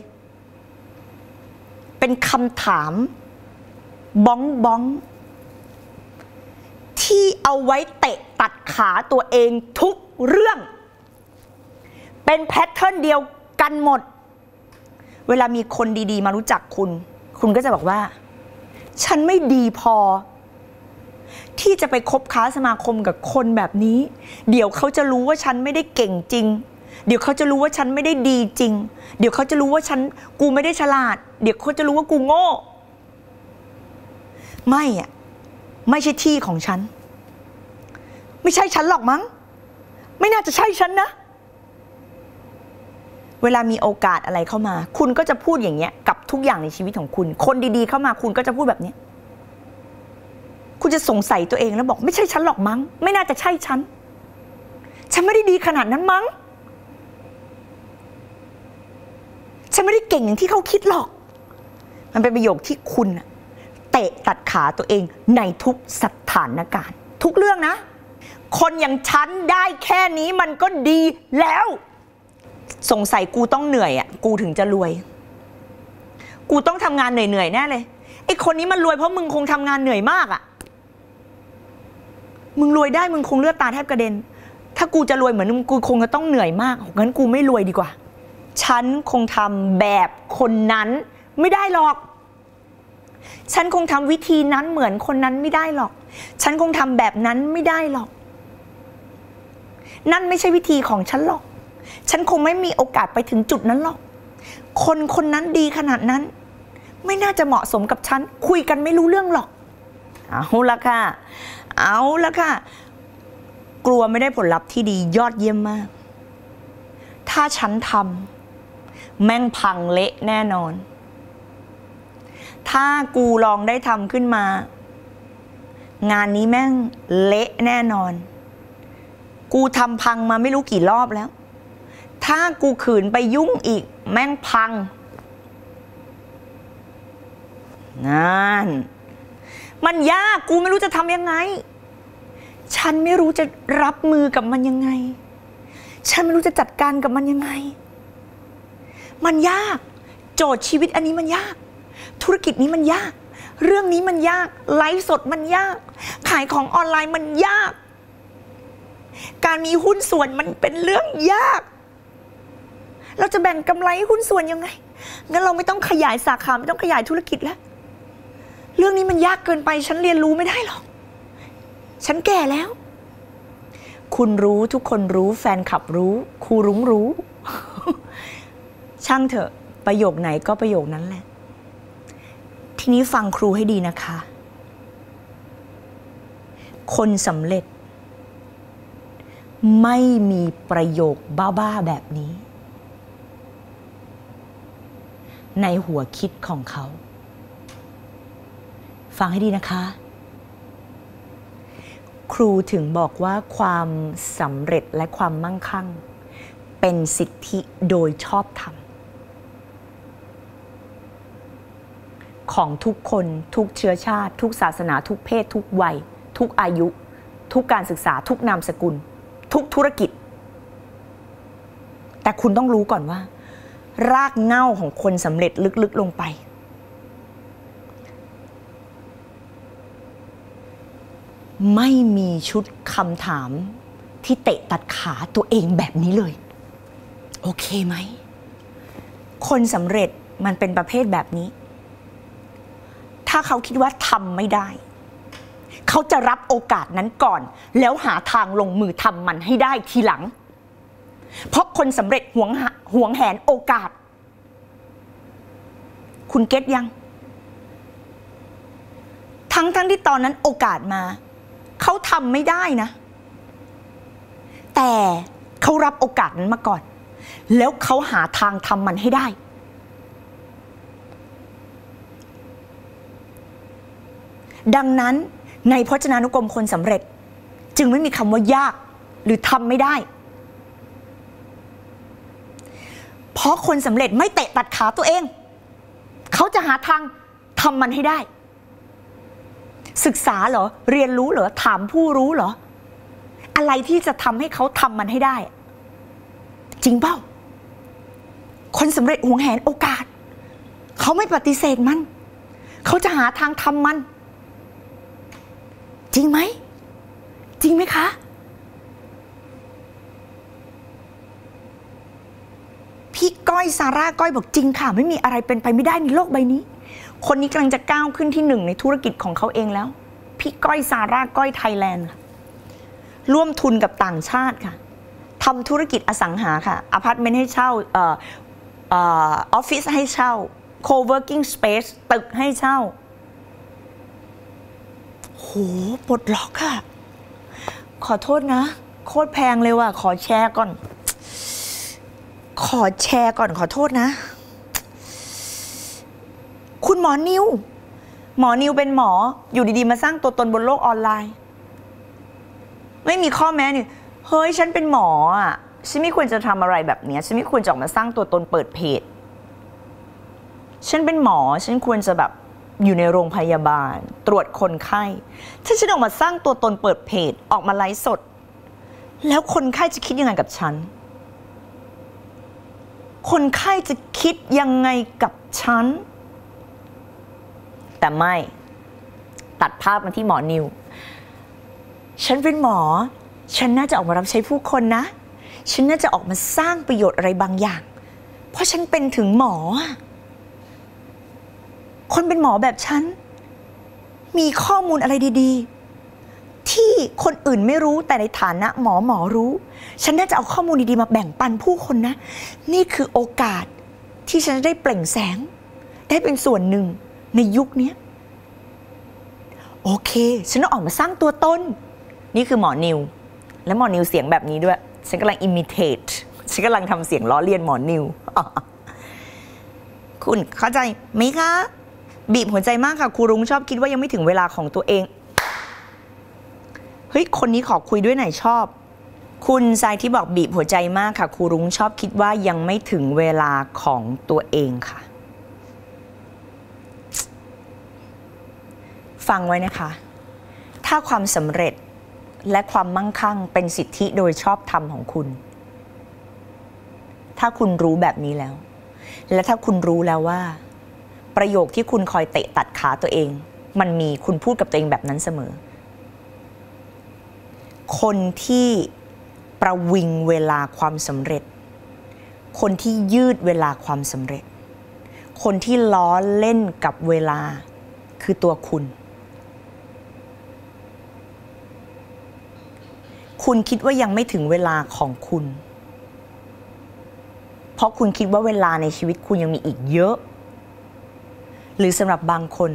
เป็นคำถามบ้องบ้องที่เอาไว้เตะตัดขาตัวเองทุกเรื่องเป็นแพทเทิร์นเดียวกันหมดเวลามีคนดีๆมารู้จักคุณคุณก็จะบอกว่าฉันไม่ดีพอที่จะไปคบค้าสมาคมกับคนแบบนี้เดี๋ยวเขาจะรู้ว่าฉันไม่ได้เก่งจริงเดี๋ยวเขาจะรู้ว่าฉันไม่ได้ดีจริงเดี๋ยวเขาจะรู้ว่าฉันกูไม่ได้ฉลาดเดี๋ยวเขาจะรู้ว่ากูโง่ไม่อะไม่ใช่ที่ของฉันไม่ใช่ฉันหรอกมั้งไม่น่าจะใช่ฉันนะเวลามีโอกาสอะไรเข้ามาคุณก็จะพูดอย่างเงี้ยกับทุกอย่างในชีวิตของคุณคนดีๆเข้ามาคุณก็จะพูดแบบนี้คุณจะสงสัยตัวเองแล้วบอกไม่ใช่ฉันหรอกมั้งไม่น่าจะใช่ฉันฉันไม่ได้ดีขนาดนั้นมั้งฉันไม่ได้เก่งอย่างที่เขาคิดหรอกมันเป็นประโยคที่คุณเตะตัดขาตัวเองในทุกสถานการณ์ทุกเรื่องนะคนอย่างฉันได้แค่นี้มันก็ดีแล้วสงสัยกูต้องเหนื่อยอ่ะกูถึงจะรวยกูต้องทำงานเหนื่อยๆแน่เลยไอ้คนนี้มันรวยเพราะมึงคงทำงานเหนื่อยมากอ่ะมึงรวยได้มึงคงเลือดตาแทบกระเด็นถ้ากูจะรวยเหมือนมึงกูคงจะต้องเหนื่อยมากงั้นกูไม่รวยดีกว่าฉันคงทำแบบคนนั้นไม่ได้หรอกฉันคงทำวิธีนั้นเหมือนคนนั้นไม่ได้หรอกฉันคงทำแบบนั้นไม่ได้หรอกนั่นไม่ใช่วิธีของฉันหรอกฉันคงไม่มีโอกาสไปถึงจุดนั้นหรอกคนคนนั้นดีขนาดนั้นไม่น่าจะเหมาะสมกับฉันคุยกันไม่รู้เรื่องหรอกเอาละค่ะเอาละค่ะกลัวไม่ได้ผลลัพธ์ที่ดียอดเยี่ยมมากถ้าฉันทำแม่งพังเละแน่นอนถ้ากูลองได้ทำขึ้นมางานนี้แม่งเละแน่นอนกูทำพังมาไม่รู้กี่รอบแล้วถ้ากูขืนไปยุ่งอีกแม่งพังนั่นมันยากกูไม่รู้จะทำยังไงฉันไม่รู้จะรับมือกับมันยังไงฉันไม่รู้จะจัดการกับมันยังไงมันยากโจทย์ชีวิตอันนี้มันยากธุรกิจนี้มันยากเรื่องนี้มันยากไลฟ์สดมันยากขายของออนไลน์มันยากการมีหุ้นส่วนมันเป็นเรื่องยากเราจะแบ่งกำไรหุ้นส่วนยังไงงั้นเราไม่ต้องขยายสาขาไม่ต้องขยายธุรกิจแล้วเรื่องนี้มันยากเกินไปฉันเรียนรู้ไม่ได้หรอกฉันแก่แล้วคุณรู้ทุกคนรู้แฟนคลับรู้ครูรุ้งรู้ ช่างเถอะประโยคไหนก็ประโยคนั้นแหละทีนี้ฟังครูให้ดีนะคะคนสำเร็จไม่มีประโยคบ้าๆแบบนี้ในหัวคิดของเขาฟังให้ดีนะคะครูถึงบอกว่าความสำเร็จและความมั่งคั่งเป็นสิทธิโดยชอบธรรมของทุกคนทุกเชื้อชาติทุกศาสนาทุกเพศทุกวัยทุกอายุทุกการศึกษาทุกนามสกุลทุกธุรกิจแต่คุณต้องรู้ก่อนว่ารากเหง้าของคนสำเร็จลึกๆลงไปไม่มีชุดคำถามที่เตะตัดขาตัวเองแบบนี้เลยโอเคไหมคนสำเร็จมันเป็นประเภทแบบนี้ถ้าเขาคิดว่าทำไม่ได้เขาจะรับโอกาสนั้นก่อนแล้วหาทางลงมือทำมันให้ได้ทีหลังเพราะคนสำเร็จหวงหวงแหนโอกาสคุณเก็ตยังทั้งทั้งที่ตอนนั้นโอกาสมาเขาทำไม่ได้นะแต่เขารับโอกาสนั้นมาก่อนแล้วเขาหาทางทำมันให้ได้ดังนั้นในพจนานุกรมคนสำเร็จจึงไม่มีคำว่ายากหรือทำไม่ได้เพราะคนสำเร็จไม่เตะตัดขาตัวเองเขาจะหาทางทำมันให้ได้ศึกษาเหรอเรียนรู้เหรอถามผู้รู้เหรออะไรที่จะทำให้เขาทำมันให้ได้จริงเปล่าคนสำเร็จหวงแหนโอกาสเขาไม่ปฏิเสธมันเขาจะหาทางทำมันจริงไหมจริงไหมคะพี่ก้อยซาร่าก้อยบอกจริงค่ะไม่มีอะไรเป็นไปไม่ได้ในโลกใบนี้คนนี้กำลังจะก้าวขึ้นที่หนึ่งในธุรกิจของเขาเองแล้วพี่ก้อยซาร่าก้อยไทยแลนด์ค่ะร่วมทุนกับต่างชาติค่ะทำธุรกิจอสังหาค่ะอพาร์ตเมนต์ให้เช่าเอ่อเอ่อออฟฟิศให้เช่า co-working space ตึกให้เช่าโหปลดล็อกค่ะขอโทษนะโคตรแพงเลยว่ะขอแชร์ก่อนขอแชร์ก่อนขอโทษนะคุณหมอนิวหมอนิวเป็นหมออยู่ดีๆมาสร้างตัวตนบนโลกออนไลน์ไม่มีข้อแม้นี่เฮ้ยฉันเป็นหมออ่ะฉันไม่ควรจะทำอะไรแบบนี้ฉันไม่ควรจะออกมาสร้างตัวตนเปิดเพจฉันเป็นหมอฉันควรจะแบบอยู่ในโรงพยาบาลตรวจคนไข้ถ้าฉันออกมาสร้างตัวตนเปิดเพจออกมาไลฟ์สดแล้วคนไข้จะคิดยังไงกับฉันคนไข้จะคิดยังไงกับฉันแต่ไม่ตัดภาพมาที่หมอนิวฉันเป็นหมอฉันน่าจะออกมารับใช้ผู้คนนะฉันน่าจะออกมาสร้างประโยชน์อะไรบางอย่างเพราะฉันเป็นถึงหมอคนเป็นหมอแบบฉันมีข้อมูลอะไรดีๆที่คนอื่นไม่รู้แต่ในฐานะหมอหมอรู้ฉันน่าจะเอาข้อมูลดีๆมาแบ่งปันผู้คนนะนี่คือโอกาสที่ฉันจะได้เปล่งแสงได้เป็นส่วนหนึ่งในยุคนี้โอเคฉันต้องออกมาสร้างตัวตนนี่คือหมอนิวและหมอนิวเสียงแบบนี้ด้วยฉันกำลัง imitate ฉันกำลังทำเสียงล้อเลียนหมอนิวคุณเข้าใจไหมคะบีบหัวใจมากค่ะครูรุ้งชอบคิดว่ายังไม่ถึงเวลาของตัวเองเฮ้ยคนนี้ขอคุยด้วยหน่อยชอบคุณทรายที่บอกบีบหัวใจมากค่ะครูรุ้งชอบคิดว่ายังไม่ถึงเวลาของตัวเองค่ะฟังไว้นะคะถ้าความสำเร็จและความมั่งคั่งเป็นสิทธิโดยชอบธรรมของคุณถ้าคุณรู้แบบนี้แล้วและถ้าคุณรู้แล้วว่าประโยคที่คุณคอยเตะตัดขาตัวเองมันมีคุณพูดกับตัวเองแบบนั้นเสมอคนที่ประวิงเวลาความสำเร็จคนที่ยืดเวลาความสำเร็จคนที่ล้อเล่นกับเวลาคือตัวคุณคุณคิดว่ายังไม่ถึงเวลาของคุณเพราะคุณคิดว่าเวลาในชีวิตคุณยังมีอีกเยอะหรือสำหรับบางคน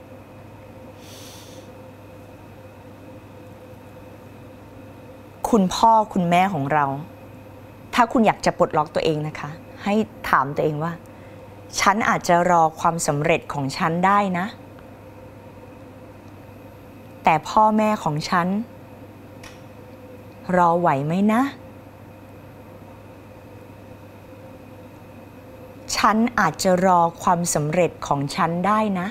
คุณพ่อคุณแม่ของเราถ้าคุณอยากจะปลดล็อกตัวเองนะคะให้ถามตัวเองว่าฉันอาจจะรอความสำเร็จของฉันได้นะแต่พ่อแม่ของฉันรอไหวไหมนะฉันอาจจะรอความสำเร็จของฉันได้นะ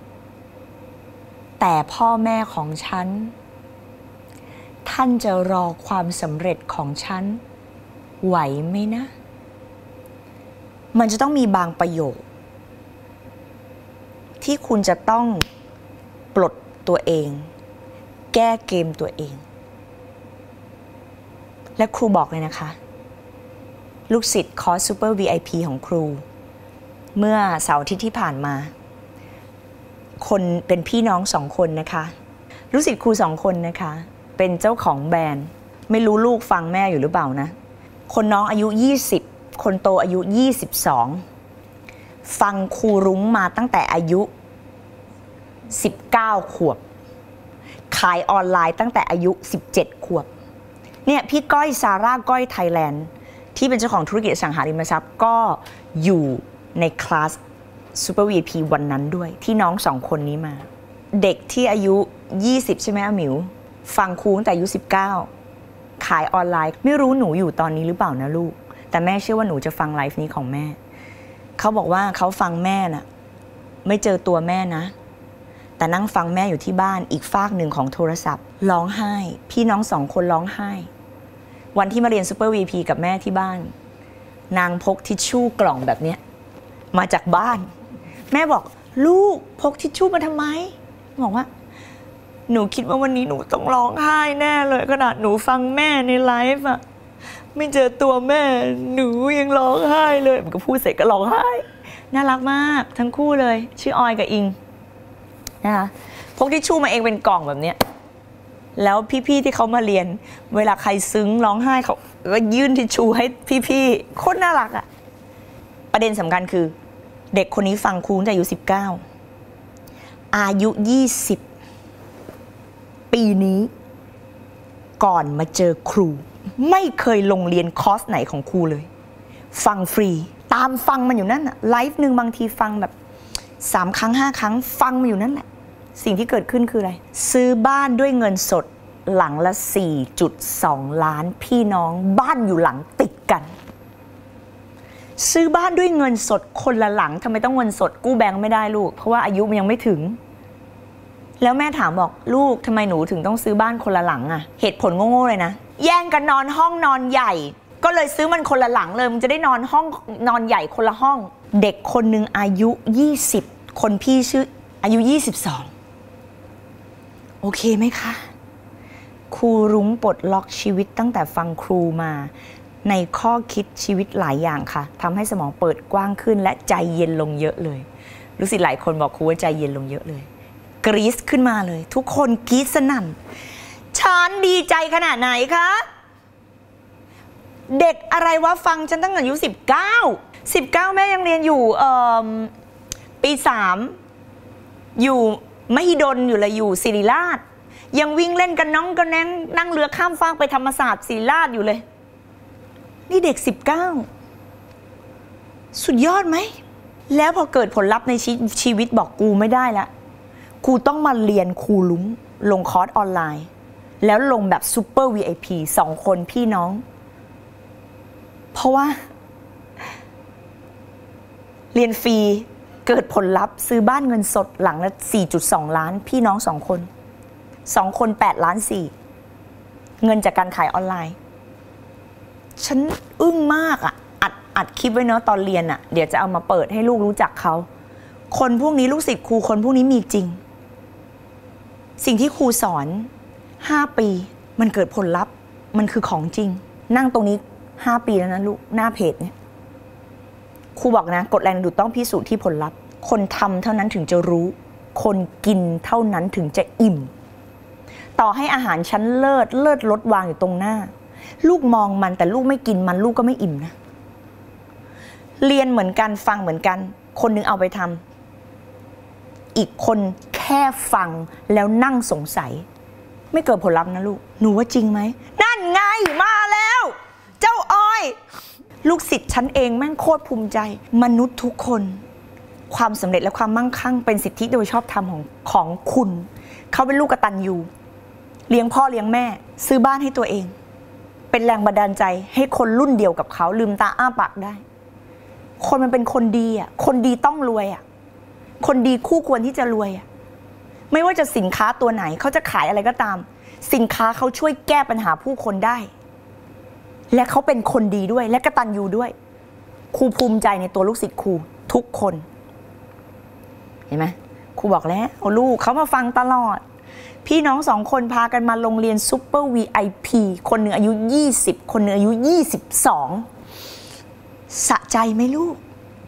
แต่พ่อแม่ของฉันท่านจะรอความสำเร็จของฉันไหวไหมนะมันจะต้องมีบางประโยคที่คุณจะต้องปลดตัวเองแก้เกมตัวเองและครูบอกเลยนะคะลูกศิษย์คอร์สซูเปอร์ วี ไอ พี ของครูเมื่อเสาร์อาทิตย์ที่ผ่านมาคนเป็นพี่น้องสองคนนะคะลูกศิษย์ครูสองคนนะคะเป็นเจ้าของแบรนด์ไม่รู้ลูกฟังแม่อยู่หรือเปล่านะคนน้องอายุยี่สิบคนโตอายุยี่สิบสองฟังครูรุ้งมาตั้งแต่อายุสิบเก้าขวบขายออนไลน์ตั้งแต่อายุสิบเจ็ดขวบเนี่ยพี่ก้อยซาร่าก้อยไทยแลนด์ที่เป็นเจ้าของธุรกิจอสังหาริมทรัพย์ก็อยู่ในคลาส Super วี ไอ พี วันนั้นด้วยที่น้องสองคนนี้มาเด็กที่อายุยี่สิบใช่ไหมอาหมิวฟังครูตั้งแต่อายุสิบเก้าขายออนไลน์ไม่รู้หนูอยู่ตอนนี้หรือเปล่านะลูกแต่แม่เชื่อว่าหนูจะฟังไลฟ์นี้ของแม่เขาบอกว่าเขาฟังแม่น่ะไม่เจอตัวแม่นะแต่นั่งฟังแม่อยู่ที่บ้านอีกฟากหนึ่งของโทรศัพท์ร้องไห้พี่น้องสองคนร้องไห้วันที่มาเรียน Super วี พี กับแม่ที่บ้านนางพกทิชชู่กล่องแบบเนี้ยมาจากบ้านแม่บอกลูกพกทิชชู่มาทำไมบอกว่าหนูคิดว่าวันนี้หนูต้องร้องไห้แน่เลยขนาดหนูฟังแม่ในไลฟ์อะไม่เจอตัวแม่หนูยังร้องไห้เลยมันก็พูดเสร็จก็ร้องไห้น่ารักมากทั้งคู่เลยชื่อออยกับอิงนะคะพกทิชชู่มาเองเป็นกล่องแบบเนี้ยแล้วพี่ๆที่เขามาเรียนเวลาใครซึ้งร้องไห้เขาก็ยื่นทิชชู่ให้พี่ๆโคตรน่ารักอะประเด็นสำคัญคือเด็กคนนี้ฟังครูตั้งแต่อายุสิบเก้าอายุยี่สิบปีนี้ก่อนมาเจอครูไม่เคยลงเรียนคอร์สไหนของครูเลยฟังฟรีตามฟังมันอยู่นั่นอะไลฟ์หนึ่งบางทีฟังแบบสามครั้งห้าครั้งฟังมันอยู่นั่นแหละสิ่งที่เกิดขึ้นคืออะไรซื้อบ้านด้วยเงินสดหลังละ สี่จุดสอง ล้านพี่น้องบ้านอยู่หลังติดกันซื้อบ้านด้วยเงินสดคนละหลังทำไมต้องเงินสดกู้แบงค์ไม่ได้ลูกเพราะว่าอายุมันยังไม่ถึงแล้วแม่ถามบอกลูกทำไมหนูถึงต้องซื้อบ้านคนละหลังอะเหตุผลโง่ๆเลยนะแย่งกันนอนห้องนอนใหญ่ก็เลยซื้อมันคนละหลังเลยมันจะได้นอนห้องนอนใหญ่คนละห้องเด็กคนหนึ่งอายุยี่สิบคนพี่ชื่ออายุยี่สิบสองโอเคไหมคะครูรุ้งปลดล็อกชีวิตตั้งแต่ฟังครูมาในข้อคิดชีวิตหลายอย่างค่ะทำให้สมองเปิดกว้างขึ้นและใจเย็นลงเยอะเลยรู้สึกหลายคนบอกครูว่าใจเย็นลงเยอะเลยกรี๊ดขึ้นมาเลยทุกคนกรี๊ดสนั่นฉันดีใจขนาดไหนคะเด็กอะไรวะฟังฉันตั้งแต่อายุสิบเก้าสิบเก้าแม่ยังเรียนอยู่ปีสามอยู่มหิดลอยู่เลยอยู่ศิริราชยังวิ่งเล่นกันน้องกันแน่งนั่งเรือข้ามฟากไปธรรมศาสตร์ศิริราชอยู่เลยนี่เด็กสิบเก้าสุดยอดไหมแล้วพอเกิดผลลัพธ์ในชีวิตบอกกูไม่ได้ละกูต้องมาเรียนครูลุงลงคอร์สออนไลน์แล้วลงแบบซูเปอร์ วี ไอ พี สองคนพี่น้องเพราะว่าเรียนฟรีเกิดผลลัพธ์ซื้อบ้านเงินสดหลังละ สี่จุดสอง ล้านพี่น้องสองคนสองคนแปดล้านสี่เงินจากการขายออนไลน์ฉันอึ้งมากอ่ะอัดอัดคลิปไว้เนาะตอนเรียนอ่ะเดี๋ยวจะเอามาเปิดให้ลูกรู้จักเขาคนพวกนี้ลูกศิษย์ครูคนพวกนี้มีจริงสิ่งที่ครูสอนห้าปีมันเกิดผลลัพธ์มันคือของจริงนั่งตรงนี้ห้าปีแล้วนะลูกหน้าเพจเนี่ยครูบอกนะกฎแรงดึงดูดต้องพิสูจน์ที่ผลลัพธ์คนทำเท่านั้นถึงจะรู้คนกินเท่านั้นถึงจะอิ่มต่อให้อาหารชั้นเลิศเลิศรสวางอยู่ตรงหน้าลูกมองมันแต่ลูกไม่กินมันลูกก็ไม่อิ่มนะเรียนเหมือนกันฟังเหมือนกันคนนึงเอาไปทำอีกคนแค่ฟังแล้วนั่งสงสัยไม่เกิดผลลัพธ์นะลูกหนูว่าจริงไหมนั่นไงมาแล้วเจ้าอ้อยลูกศิษย์ฉันเองแม่งโคตรภูมิใจมนุษย์ทุกคนความสำเร็จและความมั่งคั่งเป็นสิทธิโดยชอบธรรมของของคุณเขาเป็นลูกกตัญญูเลี้ยงพ่อเลี้ยงแม่ซื้อบ้านให้ตัวเองเป็นแรงบันดาลใจให้คนรุ่นเดียวกับเขาลืมตาอ้าปากได้คนมันเป็นคนดีอ่ะคนดีต้องรวยอ่ะคนดีคู่ควรที่จะรวยอ่ะไม่ว่าจะสินค้าตัวไหนเขาจะขายอะไรก็ตามสินค้าเขาช่วยแก้ปัญหาผู้คนได้และเขาเป็นคนดีด้วยและกตัญญูด้วยครูภูมิใจในตัวลูกศิษย์ครูทุกคนเห็นไหมครูบอกแล้วเอาลูกเขามาฟังตลอดพี่น้องสองคนพากันมาโรงเรียนซูเปอร์ วี ไอ พี คนหนึ่งอายุยี่สิบคนหนึ่งอายุยี่สิบสองสะใจไหมลูก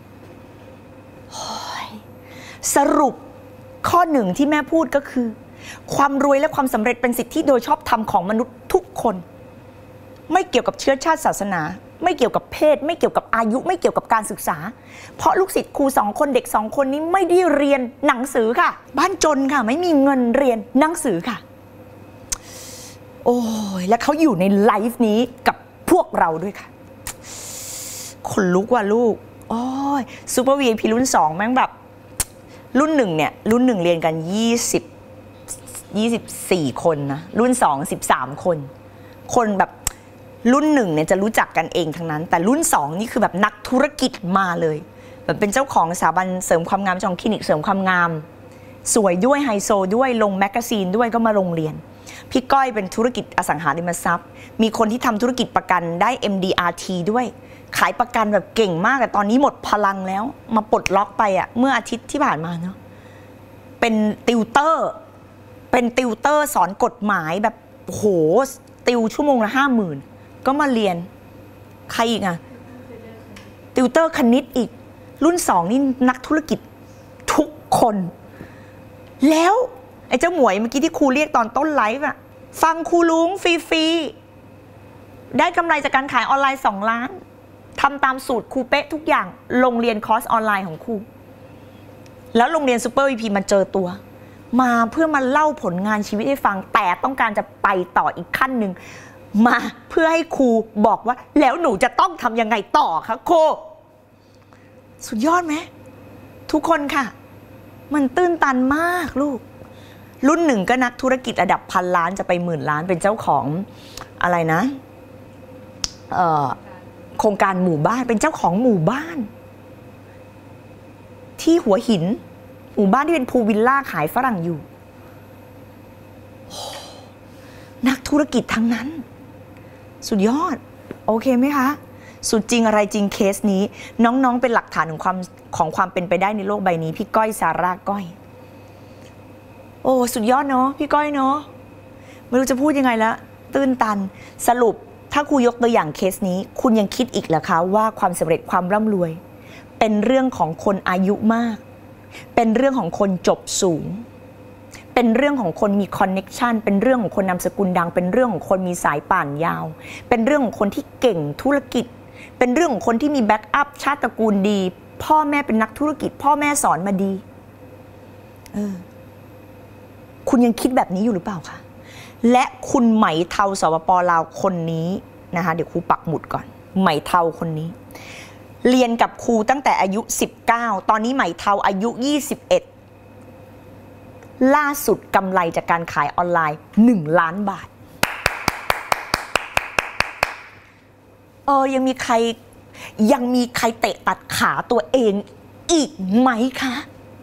สรุปข้อหนึ่งที่แม่พูดก็คือความรวยและความสำเร็จเป็นสิทธิโดยชอบธรรมของมนุษย์ทุกคนไม่เกี่ยวกับเชื้อชาติศาสนาไม่เกี่ยวกับเพศไม่เกี่ยวกับอายุไม่เกี่ยวกับการศึกษาเพราะลูกศิษย์ครูสองคนเด็กสองคนนี้ไม่ได้เรียนหนังสือค่ะบ้านจนค่ะไม่มีเงินเรียนหนังสือค่ะโอ้ยและเขาอยู่ในไลฟ์นี้กับพวกเราด้วยค่ะคนลุกว่าลูกโอ้ยซูเปอร์ วี ไอ พี รุ่นสองแม่งแบบรุ่นหนึ่งเนี่ยรุ่นหนึ่งเรียนกันยี่สิบ ยี่สิบสี่คนนะรุ่นสองสิบสามคนคนแบบรุ่นหนึ่งเนี่ยจะรู้จักกันเองทั้งนั้นแต่รุ่นสองนี่คือแบบนักธุรกิจมาเลยแบบเป็นเจ้าของสถาบันเสริมความงามจองคลินิกเสริมความงามสวยด้วยไฮโซด้วยลงแมกกาซีนด้วยก็มาโรงเรียนพี่ก้อยเป็นธุรกิจอสังหาริมทรัพย์มีคนที่ทำธุรกิจประกันได้ เอ็ม ดี อาร์ ที ด้วยขายประกันแบบเก่งมากแต่ตอนนี้หมดพลังแล้วมาปลดล็อกไปอะเมื่ออาทิตย์ที่ผ่านมาเนาะเป็นติวเตอร์เป็นติวเตอร์สอนกฎหมายแบบโหติวชั่วโมงละห้าหมื่นก็มาเรียนใครอีกอะติวเตอร์คณิตอีกรุ่นสองนี่นักธุรกิจทุกคนแล้วไอ้เจ้าหมวยเมื่อกี้ที่ครูเรียกตอนต้นไลฟ์อะฟังครูลุงฟรีๆได้กำไรจากการขายออนไลน์สองล้านทำตามสูตรครูเป๊ะทุกอย่างโรงเรียนคอร์สออนไลน์ของครูแล้วโรงเรียนซูเปอร์ วี พี มันเจอตัวมาเพื่อมาเล่าผลงานชีวิตให้ฟังแต่ต้องการจะไปต่ออีกขั้นหนึ่งมาเพื่อให้ครูบอกว่าแล้วหนูจะต้องทำยังไงต่อคะครูสุดยอดไหมทุกคนค่ะมันตื้นตันมากลูกรุ่นหนึ่งก็นักธุรกิจระดับพันล้านจะไปหมื่นล้านเป็นเจ้าของอะไรนะเอ่อโครงการหมู่บ้านเป็นเจ้าของหมู่บ้านที่หัวหินหมู่บ้านที่เป็นพูลวิลล่าขายฝรั่งอยู่นักธุรกิจทั้งนั้นสุดยอดโอเคไหมคะสุดจริงอะไรจริงเคสนี้น้องๆเป็นหลักฐานของความของความเป็นไปได้ในโลกใบนี้พี่ก้อยซาร่าก้อยโอ้สุดยอดเนาะพี่ก้อยเนาะไม่รู้จะพูดยังไงละตื้นตันสรุปถ้าครูยกตัวอย่างเคสนี้คุณยังคิดอีกเหรอคะว่าความสำเร็จความร่ำรวยเป็นเรื่องของคนอายุมากเป็นเรื่องของคนจบสูงเป็นเรื่องของคนมีคอนเน็กชันเป็นเรื่องของคนนามสกุลดังเป็นเรื่องของคนมีสายป่านยาวเป็นเรื่องของคนที่เก่งธุรกิจเป็นเรื่องของคนที่มีแบ็กอัพชาติตระกูลดีพ่อแม่เป็นนักธุรกิจพ่อแม่สอนมาดีเออคุณยังคิดแบบนี้อยู่หรือเปล่าคะและคุณไหมเทาสปป.ลาวคนนี้นะคะเดี๋ยวครูปักหมุดก่อนไหมเทาคนนี้เรียนกับครูตั้งแต่อายุสิบเก้าตอนนี้ไหมเทาอายุยี่สิบเอ็ดล่าสุดกำไรจากการขายออนไลน์หนึ่งล้านบาทเออยังมีใครยังมีใครเตะตัดขาตัวเองอีกไหมคะ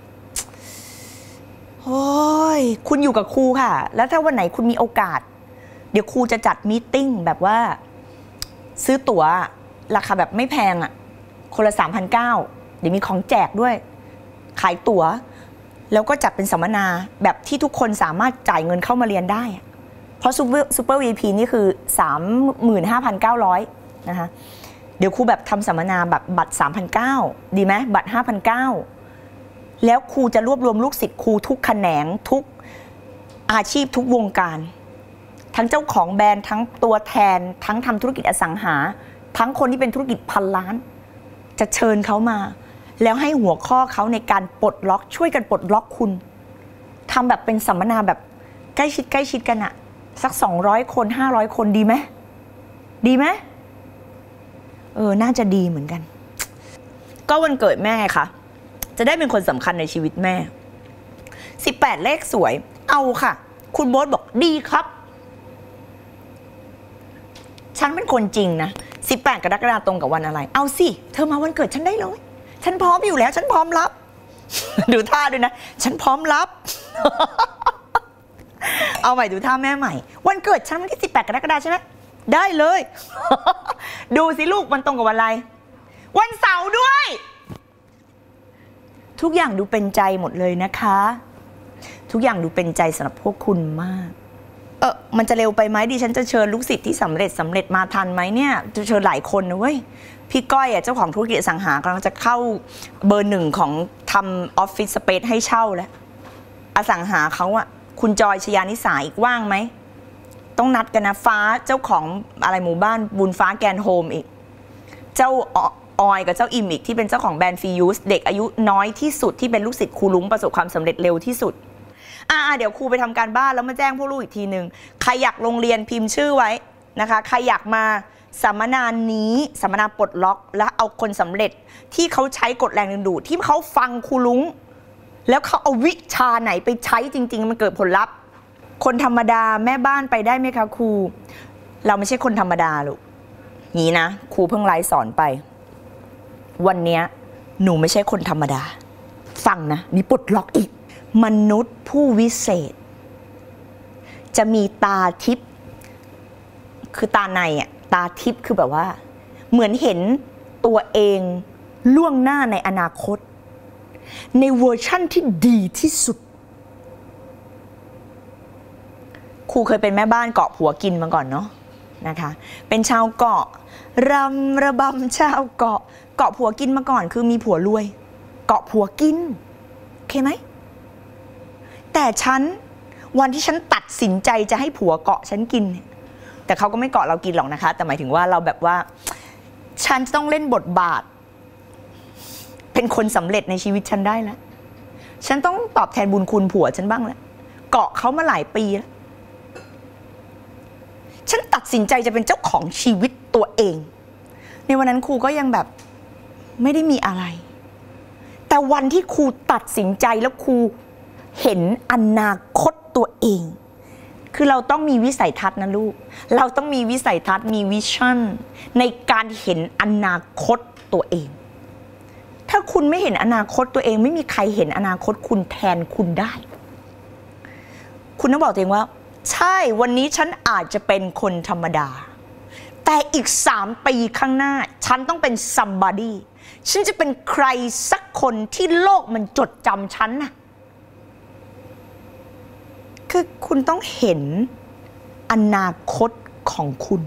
โอ้ยคุณอยู่กับครูค่ะแล้วถ้าวันไหนคุณมีโอกาสเดี๋ยวครูจะจัดมีตติ้งแบบว่าซื้อตั๋วราคาแบบไม่แพงอ่ะคนละ สามพันเก้าร้อย เดี๋ยวมีของแจกด้วยขายตั๋วแล้วก็จัดเป็นสัมมนาแบบที่ทุกคนสามารถจ่ายเงินเข้ามาเรียนได้เพราะซูเปอร์ซูเปอร์ วี พี นี่คือ สามหมื่นห้าพันเก้าร้อย นะคะเดี๋ยวครูแบบทำสัมมนาแบบบัตร สามพันเก้าร้อย ดีไหมบัตร ห้าพันเก้าร้อย แล้วครูจะรวบรวมลูกศิษย์ครูทุกแขนงทุกอาชีพทุกวงการทั้งเจ้าของแบรนด์ทั้งตัวแทนทั้งทำธุรกิจอสังหาทั้งคนที่เป็นธุรกิจพันล้านจะเชิญเขามาแล้วให้หัวข้อเขาในการปลดล็อกช่วยกันปลดล็อกคุณทำแบบเป็นสัมมนาแบบใกล้ชิดใกล้ชิดกันอะสักสองร้อยคนห้าร้อยคนดีไหมดีไหมเออน่าจะดีเหมือนกันก็วันเกิดแม่ค่ะจะได้เป็นคนสำคัญในชีวิตแม่สิบแปดเลขสวยเอาค่ะคุณโบ๊ทบอกดีครับฉันเป็นคนจริงนะสิบแปดกรกฎาคมตรงกับวันอะไรเอาสิเธอมาวันเกิดฉันได้เลยฉันพร้อมอยู่แล้วฉันพร้อมรับดูท่าด้วยนะฉันพร้อมรับเอาใหม่ดูท่าแม่ใหม่วันเกิดฉันวันที่สิบแปดกรกฎาคมใช่ไหมได้เลยดูสิลูกมันตรงกับวันอะไรวันเสาร์ด้วยทุกอย่างดูเป็นใจหมดเลยนะคะทุกอย่างดูเป็นใจสำหรับพวกคุณมากเออมันจะเร็วไปไหมดิฉันจะเชิญลูกศิษย์ที่สำเร็จสำเร็จมาทันไหมเนี่ยจะเชิญหลายคนนะเว้ยพี่ก้อยอ่ะเจ้าของธุรกิจอสังหากำลังจะเข้าเบอร์หนึ่งของทำออฟฟิศสเปซให้เช่าแล้วอสังหาเขาอ่ะคุณจอยชยานิสาอีกว่างไหมต้องนัดกันนะฟ้าเจ้าของอะไรหมู่บ้านบุญฟ้าแกนโฮมอีกเจ้าออยกับเจ้าอิมอีกที่เป็นเจ้าของแบรนด์ฟียูสเด็กอายุน้อยที่สุดที่เป็นลูกศิษย์ครูลุงประสบความสำเร็จเร็วที่สุดอ่าเดี๋ยวครูไปทำการบ้านแล้วมาแจ้งพวกลูกอีกทีหนึ่งใครอยากลงเรียนพิมพ์ชื่อไว้นะคะใครอยากมาสัมมนานี้สัมมนาปลดล็อกและเอาคนสำเร็จที่เขาใช้กฎแรงดึงดูดที่เขาฟังครูลุงแล้วเขาเอาวิชาไหนไปใช้จริงๆมันเกิดผลลัพธ์คนธรรมดาแม่บ้านไปได้ไหมคะครูเราไม่ใช่คนธรรมดาลูกนี้นะครูเพิ่งไลฟ์สอนไปวันนี้หนูไม่ใช่คนธรรมดาฟังนะนี่ปลดล็อกอีกมนุษย์ผู้วิเศษจะมีตาทิพย์คือตาในอ่ะตาทิพย์คือแบบว่าเหมือนเห็นตัวเองล่วงหน้าในอนาคตในเวอร์ชั่นที่ดีที่สุดครูเคยเป็นแม่บ้านเกาะผัวกินมาก่อนเนาะนะคะเป็นชาวเกาะรำระบำชาวเกาะเกาะผัวกินมาก่อนคือมีผัวรวยเกาะผัวกินโอเคไหมแต่ฉันวันที่ฉันตัดสินใจจะให้ผัวเกาะฉันกินแต่เขาก็ไม่เกาะเรากินหรอกนะคะแต่หมายถึงว่าเราแบบว่าฉันต้องเล่นบทบาทเป็นคนสำเร็จในชีวิตฉันได้แล้วฉันต้องตอบแทนบุญคุณผัวฉันบ้างแล้วเกาะเขามาหลายปีแล้วฉันตัดสินใจจะเป็นเจ้าของชีวิตตัวเองในวันนั้นครูก็ยังแบบไม่ได้มีอะไรแต่วันที่ครูตัดสินใจแล้วครูเห็นอนาคตตัวเองคือเราต้องมีวิสัยทัศน์นะลูกเราต้องมีวิสัยทัศน์มีวิชั่นในการเห็นอนาคตตัวเองถ้าคุณไม่เห็นอนาคตตัวเองไม่มีใครเห็นอนาคตคุณแทนคุณได้คุณต้องบอกตัวเองว่าใช่วันนี้ฉันอาจจะเป็นคนธรรมดาแต่อีกสามปีข้างหน้าฉันต้องเป็น somebody ฉันจะเป็นใครสักคนที่โลกมันจดจำฉันน่ะคือคุณต้องเห็นอนาคตของคุณ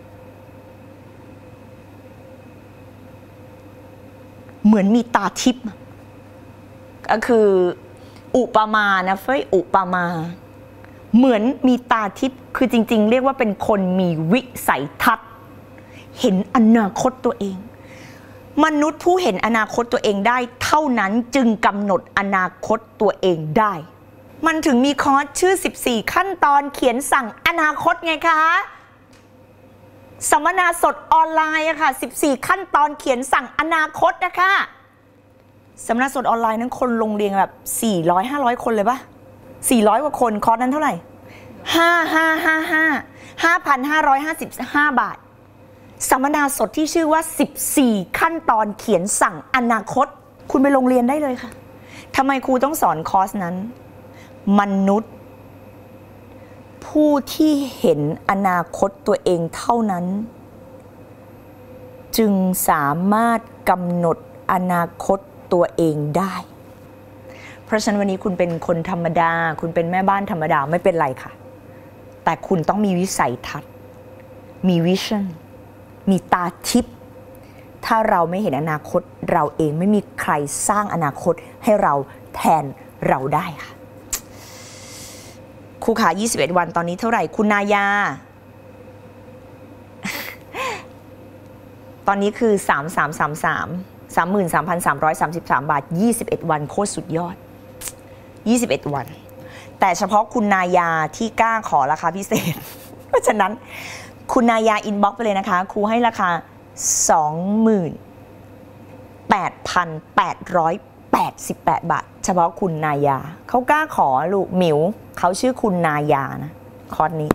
เหมือนมีตาทิพย์ก็คืออุปมานะเฟ้ยอุปมาเหมือนมีตาทิพย์คือจริงๆเรียกว่าเป็นคนมีวิสัยทัศน์เห็นอนาคตตัวเองมนุษย์ผู้เห็นอนาคตตัวเองได้เท่านั้นจึงกำหนดอนาคตตัวเองได้มันถึงมีคอร์สชื่อสิบสี่ขั้นตอนเขียนสั่งอนาคตไงคะสัมมนาสดออนไลน์อะค่ะสิบสี่ขั้นตอนเขียนสั่งอนาคตนะคะสัมมนาสดออนไลน์นั้นคนลงเรียนแบบสี่ร้อย ห้าร้อยคนเลยปะสี่ร้อยกว่าคนคอร์สนั้นเท่าไหร่ห้า ห้า ห้า ห้า ห้าพันห้าร้อยห้าสิบห้า บาทสัมมนาสดที่ชื่อว่าสิบสี่ขั้นตอนเขียนสั่งอนาคตคุณไปลงเรียนได้เลยค่ะทำไมครูต้องสอนคอร์สนั้นมนุษย์ผู้ที่เห็นอนาคตตัวเองเท่านั้นจึงสามารถกำหนดอนาคตตัวเองได้เพราะฉะนั้นวันนี้คุณเป็นคนธรรมดาคุณเป็นแม่บ้านธรรมดาไม่เป็นไรค่ะแต่คุณต้องมีวิสัยทัศน์มีวิชั่นมีตาทิพย์ถ้าเราไม่เห็นอนาคตเราเองไม่มีใครสร้างอนาคตให้เราแทนเราได้ค่ะครูขายี่สิบเอ็ดวันตอนนี้เท่าไหร่คุณนายา ตอนนี้คือสามพันสามร้อยสามสิบสาม สามหมื่นสามพันสามร้อยสามสิบสาม บาทยี่สิบเอ็ดวันโคตรสุดยอดยี่สิบเอ็ดวันแต่เฉพาะคุณนายาที่กล้าขอราคาพิเศษ เพราะฉะนั้นคุณนายาอินบ็อกซ์ไปเลยนะคะครูให้ราคา สองหมื่นแปดพันแปดร้อยแปดสิบแปด บาทเฉพาะคุณนายาเขากล้าขอลูกหมิวเขาชื่อคุณนายานะคอร์สนี้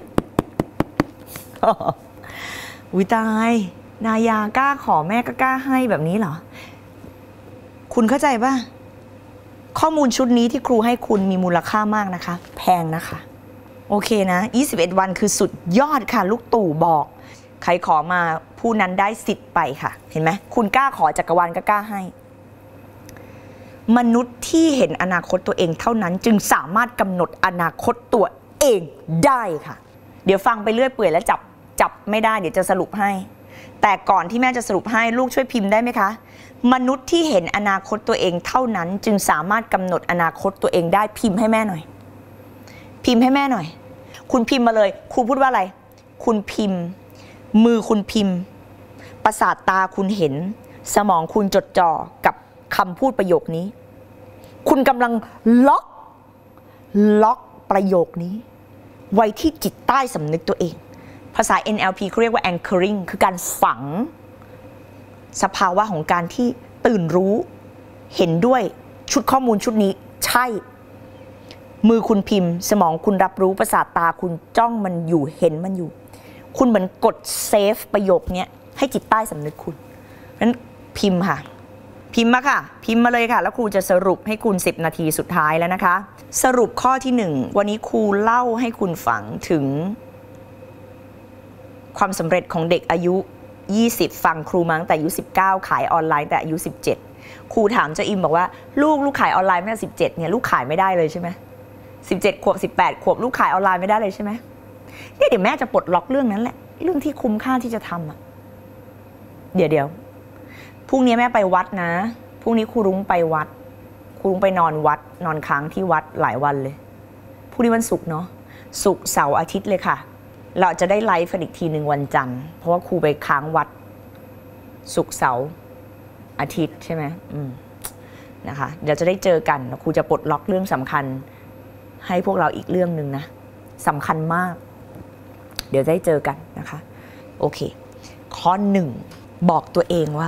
อุ้ยตายนายากล้าขอแม่ก็กล้าให้แบบนี้เหรอคุณเข้าใจป่ะข้อมูลชุดนี้ที่ครูให้คุณมีมูลค่ามากนะคะแพงนะคะโอเคนะยี่สิบเอ็ดวันคือสุดยอดค่ะลูกตู่บอกใครขอมาผู้นั้นได้สิทธิ์ไปค่ะเห็นไหมคุณกล้าขอจักรวาลก็กล้าให้มนุษย์ที่เห็นอนาคตตัวเองเท่านั้นจึงสามารถกำหนดอนาคตตัวเองได้ค่ะเดี๋ยวฟังไปเรื่อยเปื่อยแล้วจับจับไม่ได้เดี๋ยวจะสรุปให้แต่ก่อนที่แม่จะสรุปให้ลูกช่วยพิมพ์ได้ไหมคะมนุษย์ที่เห็นอนาคตตัวเองเท่านั้นจึงสามารถกำหนดอนาคตตัวเองได้พิมพ์ให้แม่หน่อยพิมพ์ให้แม่หน่อยคุณพิมพ์มาเลยครูพูดว่าอะไรคุณพิมพ์มือคุณพิมพ์ประสาทตาคุณเห็นสมองคุณจดจ่อกับคำพูดประโยคนี้คุณกำลังล็อกล็อกประโยคนี้ไว้ที่จิตใต้สำนึกตัวเองภาษา เอ็น แอล พี เขาเรียกว่า anchoring คือการฝังสภาวะของการที่ตื่นรู้เห็นด้วยชุดข้อมูลชุดนี้ใช่มือคุณพิมพ์สมองคุณรับรู้ประสาทตาคุณจ้องมันอยู่เห็นมันอยู่คุณเหมือนกดเซฟประโยคนี้ให้จิตใต้สำนึกคุณนั้นพิมพ์ค่ะพิมพ์มาค่ะพิมพ์มาเลยค่ะแล้วครูจะสรุปให้คุณสิบนาทีสุดท้ายแล้วนะคะสรุปข้อที่หนึ่งวันนี้ครูเล่าให้คุณฟังถึงความสำเร็จของเด็กอายุยี่สิบฟังครูมาตั้งแต่อายุสิบเก้าขายออนไลน์แต่อายุสิบเจ็ดครูถามเจ้าอิมบอกว่าลูกลูกขายออนไลน์ไม่ได้สิบเจ็ดเนี่ยลูกขายไม่ได้เลยใช่ไหมสิบเจ็ดขวบสิบแปดขวบลูกขายออนไลน์ไม่ได้เลยใช่ไหมเนี่ยเดี๋ยวแม่จะปลดล็อกเรื่องนั้นแหละเรื่องที่คุ้มค่าที่จะทำอ่ะเดี๋ยวเดี๋ยวพรุ่งนี้แม่ไปวัดนะพรุ่งนี้ครูรุ้งไปวัดครูรุ้งไปนอนวัดนอนค้างที่วัดหลายวันเลยพรุ่งนี้วันศุกร์เนาะศุกร์เสาร์อาทิตย์เลยค่ะเราจะได้ไลฟ์อีกทีหนึ่งวันจันทร์เพราะว่าครูไปค้างวัดศุกร์เสาร์อาทิตย์ใช่ไหมอืมนะคะเดี๋ยวจะได้เจอกันครูจะปลดล็อกเรื่องสำคัญให้พวกเราอีกเรื่องหนึ่งนะสำคัญมากเดี๋ยวได้เจอกันนะคะโอเคข้อหนึ่งบอกตัวเองว่า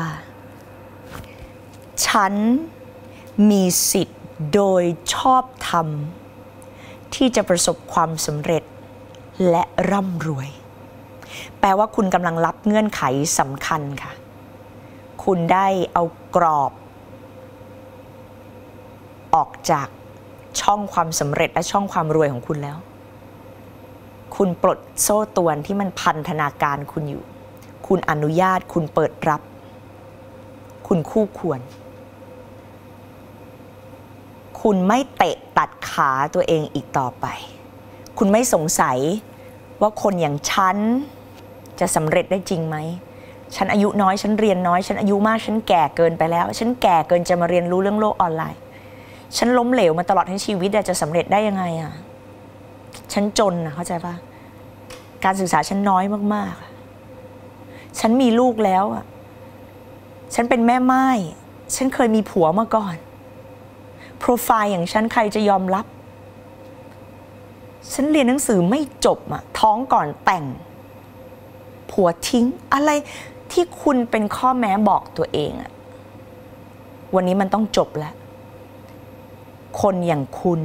ฉันมีสิทธิ์โดยชอบธรรมที่จะประสบความสำเร็จและร่ำรวยแปลว่าคุณกำลังรับเงื่อนไขสำคัญค่ะคุณได้เอากรอบออกจากช่องความสำเร็จและช่องความรวยของคุณแล้วคุณปลดโซ่ตรวนที่มันพันธนาการคุณอยู่คุณอนุญาตคุณเปิดรับคุณคู่ควรคุณไม่เตะตัดขาตัวเองอีกต่อไปคุณไม่สงสัยว่าคนอย่างฉันจะสำเร็จได้จริงไหมฉันอายุน้อยฉันเรียนน้อยฉันอายุมากฉันแก่เกินไปแล้วฉันแก่เกินจะมาเรียนรู้เรื่องโลกออนไลน์ฉันล้มเหลวมาตลอดทั้งชีวิตจะสำเร็จได้ยังไงอ่ะฉันจนนะเข้าใจปะการศึกษาฉันน้อยมากๆฉันมีลูกแล้วอ่ะฉันเป็นแม่ไม้ฉันเคยมีผัวมาก่อนโปรไฟล์อย่างฉันใครจะยอมรับฉันเรียนหนังสือไม่จบอ่ะท้องก่อนแต่งผัวทิ้งอะไรที่คุณเป็นข้อแม้บอกตัวเองอ่ะวันนี้มันต้องจบแล้วคนอย่างคุณ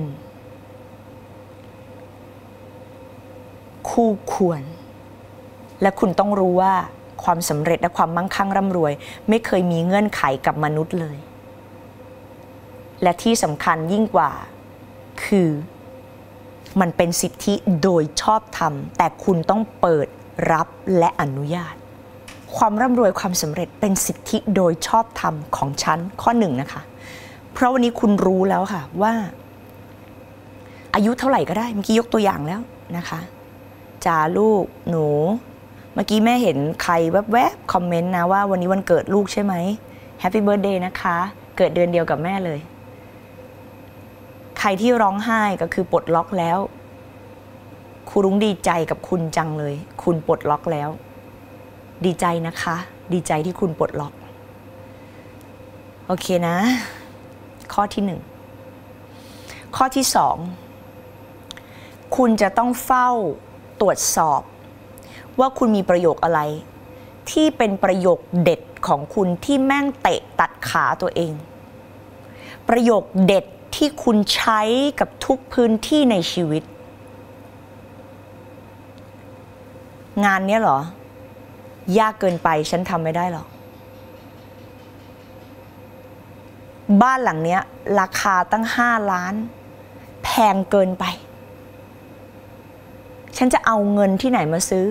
คู่ควรและคุณต้องรู้ว่าความสำเร็จและความมั่งคั่งร่ำรวยไม่เคยมีเงื่อนไขกับมนุษย์เลยและที่สำคัญยิ่งกว่าคือมันเป็นสิทธิโดยชอบธรรมแต่คุณต้องเปิดรับและอนุญาตความร่ำรวยความสำเร็จเป็นสิทธิโดยชอบธรรมของฉันข้อหนึ่งนะคะเพราะวันนี้คุณรู้แล้วค่ะว่าอายุเท่าไหร่ก็ได้เมื่อกี้ยกตัวอย่างแล้วนะคะจ่าลูกหนูเมื่อกี้แม่เห็นใครแวบๆคอมเมนต์นะว่าวันนี้วันเกิดลูกใช่ไหมแฮปปี้เบิร์ธเดย์นะคะเกิดเดือนเดียวกับแม่เลยใครที่ร้องไห้ก็คือปลดล็อกแล้วครูรุ้งดีใจกับคุณจังเลยคุณปลดล็อกแล้วดีใจนะคะดีใจที่คุณปลดล็อกโอเคนะข้อที่หนึ่งข้อที่สองคุณจะต้องเฝ้าตรวจสอบว่าคุณมีประโยคอะไรที่เป็นประโยคเด็ดของคุณที่แม่งเตะตัดขาตัวเองประโยคเด็ดที่คุณใช้กับทุกพื้นที่ในชีวิตงานนี้เหรอยากเกินไปฉันทำไม่ได้หรอกบ้านหลังนี้ราคาตั้งห้าล้านแพงเกินไปฉันจะเอาเงินที่ไหนมาซื้อ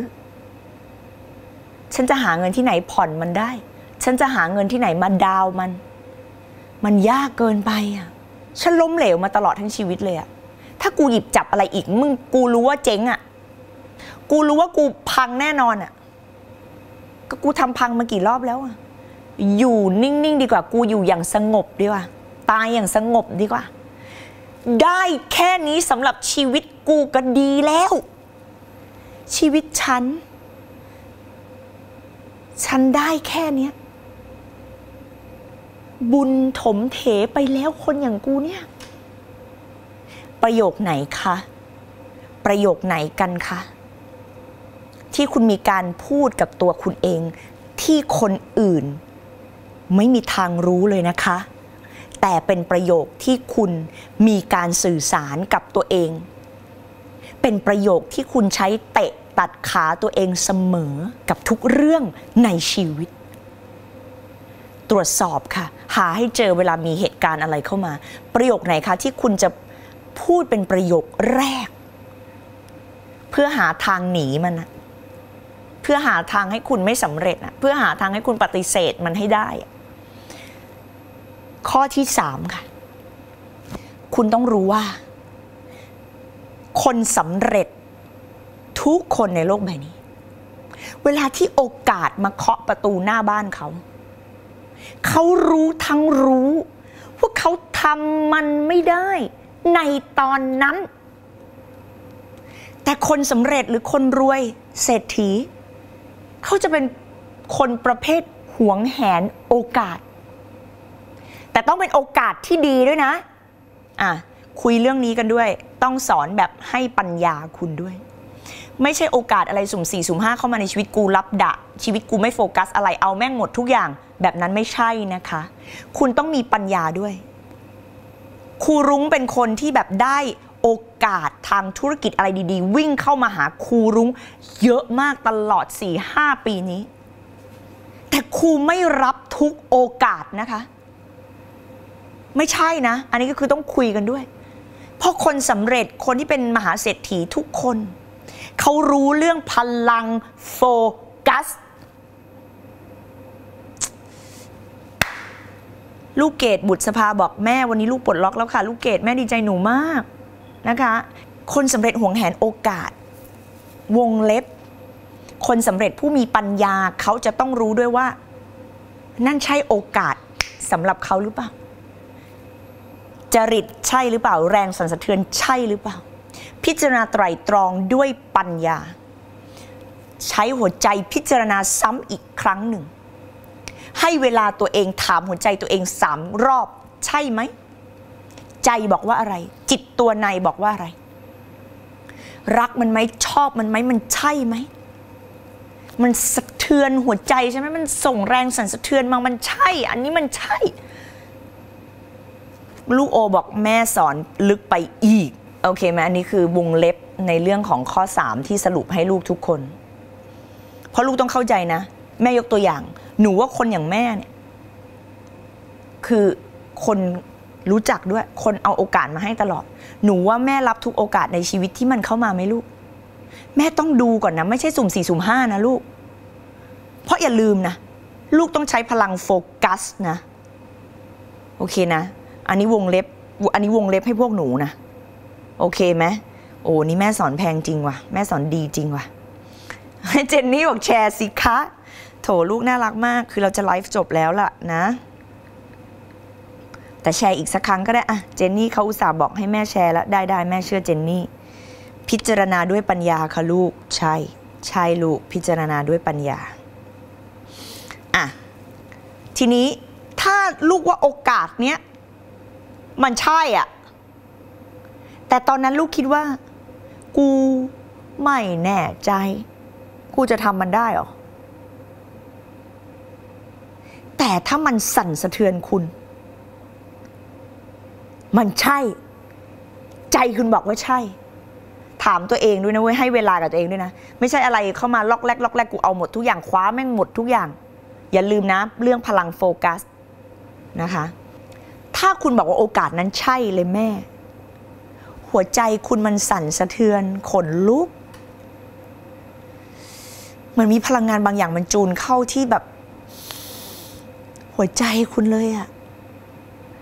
ฉันจะหาเงินที่ไหนผ่อนมันได้ฉันจะหาเงินที่ไหนมาดาวมันมันยากเกินไปอ่ะฉันล้มเหลวมาตลอดทั้งชีวิตเลยอ่ะถ้ากูหยิบจับอะไรอีกมึงกูรู้ว่าเจ๊งอ่ะกูรู้ว่ากูพังแน่นอนอ่ะก็กูทำพังมากี่รอบแล้วอ่ะอยู่นิ่งๆดีกว่ากูอยู่อย่างสงบดีกว่าตายอย่างสงบดีกว่าได้แค่นี้สำหรับชีวิตกูก็ดีแล้วชีวิตฉันฉันได้แค่เนี้ยบุญถมเถไปแล้วคนอย่างกูเนี่ยประโยคไหนคะประโยคไหนกันคะที่คุณมีการพูดกับตัวคุณเองที่คนอื่นไม่มีทางรู้เลยนะคะแต่เป็นประโยคที่คุณมีการสื่อสารกับตัวเองเป็นประโยคที่คุณใช้เตะตัดขาตัวเองเสมอกับทุกเรื่องในชีวิตตรวจสอบค่ะหาให้เจอเวลามีเหตุการณ์อะไรเข้ามาประโยคไหนคะที่คุณจะพูดเป็นประโยคแรกเพื่อหาทางหนีมันนะเพื่อหาทางให้คุณไม่สำเร็จนะเพื่อหาทางให้คุณปฏิเสธมันให้ได้ข้อที่สามค่ะคุณต้องรู้ว่าคนสำเร็จทุกคนในโลกใบนี้เวลาที่โอกาสมาเคาะประตูหน้าบ้านเขาเขารู้ทั้งรู้ว่าเขาทำมันไม่ได้ในตอนนั้นแต่คนสำเร็จหรือคนรวยเศรษฐีเขาจะเป็นคนประเภทหวงแหนโอกาสแต่ต้องเป็นโอกาสที่ดีด้วยนะอ่ะคุยเรื่องนี้กันด้วยต้องสอนแบบให้ปัญญาคุณด้วยไม่ใช่โอกาสอะไรสุ่มสี่สุ่มห้าเข้ามาในชีวิตกูรับดะชีวิตกูไม่โฟกัสอะไรเอาแม่งหมดทุกอย่างแบบนั้นไม่ใช่นะคะคุณต้องมีปัญญาด้วยครูรุ้งเป็นคนที่แบบได้โอกาสทางธุรกิจอะไรดีๆวิ่งเข้ามาหาครูรุ้งเยอะมากตลอด สี่ห้า ปีนี้แต่ครูไม่รับทุกโอกาสนะคะไม่ใช่นะอันนี้ก็คือต้องคุยกันด้วยเพราะคนสำเร็จคนที่เป็นมหาเศรษฐีทุกคนเขารู้เรื่องพลังโฟกัสลูกเกดบุตรสภาบอกแม่วันนี้ลูกปลดล็อกแล้วค่ะลูกเกดแม่ดีใจหนูมากนะคะคนสำเร็จหวงแหนโอกาสวงเล็บคนสำเร็จผู้มีปัญญาเขาจะต้องรู้ด้วยว่านั่นใช่โอกาสสำหรับเขาหรือเปล่าจริตใช่หรือเปล่าแรงสั่นสะเทือนใช่หรือเปล่าพิจารณาไตร่ตรองด้วยปัญญาใช้หัวใจพิจารณาซ้ำอีกครั้งหนึ่งให้เวลาตัวเองถามหัวใจตัวเองสามรอบใช่ไหมใจบอกว่าอะไรจิตตัวในบอกว่าอะไรรักมันไหมชอบมันไหมมันใช่ไหมมันสะเทือนหัวใจใช่ไหมมันส่งแรงสั่นสะเทือนมามันใช่อันนี้มันใช่ลูกโอบอกแม่สอนลึกไปอีกโอเคไหมอันนี้คือวงเล็บในเรื่องของข้อสามที่สรุปให้ลูกทุกคนเพราะลูกต้องเข้าใจนะแม่ยกตัวอย่างหนูว่าคนอย่างแม่เนี่ยคือคนรู้จักด้วยคนเอาโอกาสมาให้ตลอดหนูว่าแม่รับทุกโอกาสในชีวิตที่มันเข้ามาไหมลูกแม่ต้องดูก่อนนะไม่ใช่สุ่มสี่สุ่มห้านะลูกเพราะอย่าลืมนะลูกต้องใช้พลังโฟกัสนะโอเคนะอันนี้วงเล็บอันนี้วงเล็บให้พวกหนูนะโอเคไหมโอ้นี่แม่สอนแพงจริงว่ะแม่สอนดีจริงว่ะให้เจนนี่บอกแชร์สิคะโถลูกน่ารักมากคือเราจะไลฟ์จบแล้วล่ะนะแต่แชร์อีกสักครั้งก็ได้อะเจนนี่เขาอุตส่าห์บอกให้แม่แชร์แล้วได้ได้แม่เชื่อเจนนี่พิจารณาด้วยปัญญาค่ะลูกใช่ใช่ลูกพิจารณาด้วยปัญญาอ่ะทีนี้ถ้าลูกว่าโอกาสเนี้ยมันใช่อ่ะแต่ตอนนั้นลูกคิดว่ากูไม่แน่ใจกูจะทำมันได้หรอแต่ถ้ามันสั่นสะเทือนคุณมันใช่ใจคุณบอกว่าใช่ถามตัวเองด้วยนะเว้ยให้เวลากับตัวเองด้วยนะไม่ใช่อะไรเข้ามาล็อกแรกล็อกแรกกูเอาหมดทุกอย่างคว้าแม่งหมดทุกอย่างอย่าลืมนะเรื่องพลังโฟกัสนะคะถ้าคุณบอกว่าโอกาสนั้นใช่เลยแม่หัวใจคุณมันสั่นสะเทือนขนลุกมันมีพลังงานบางอย่างมันจูนเข้าที่แบบหัวใจคุณเลยอะ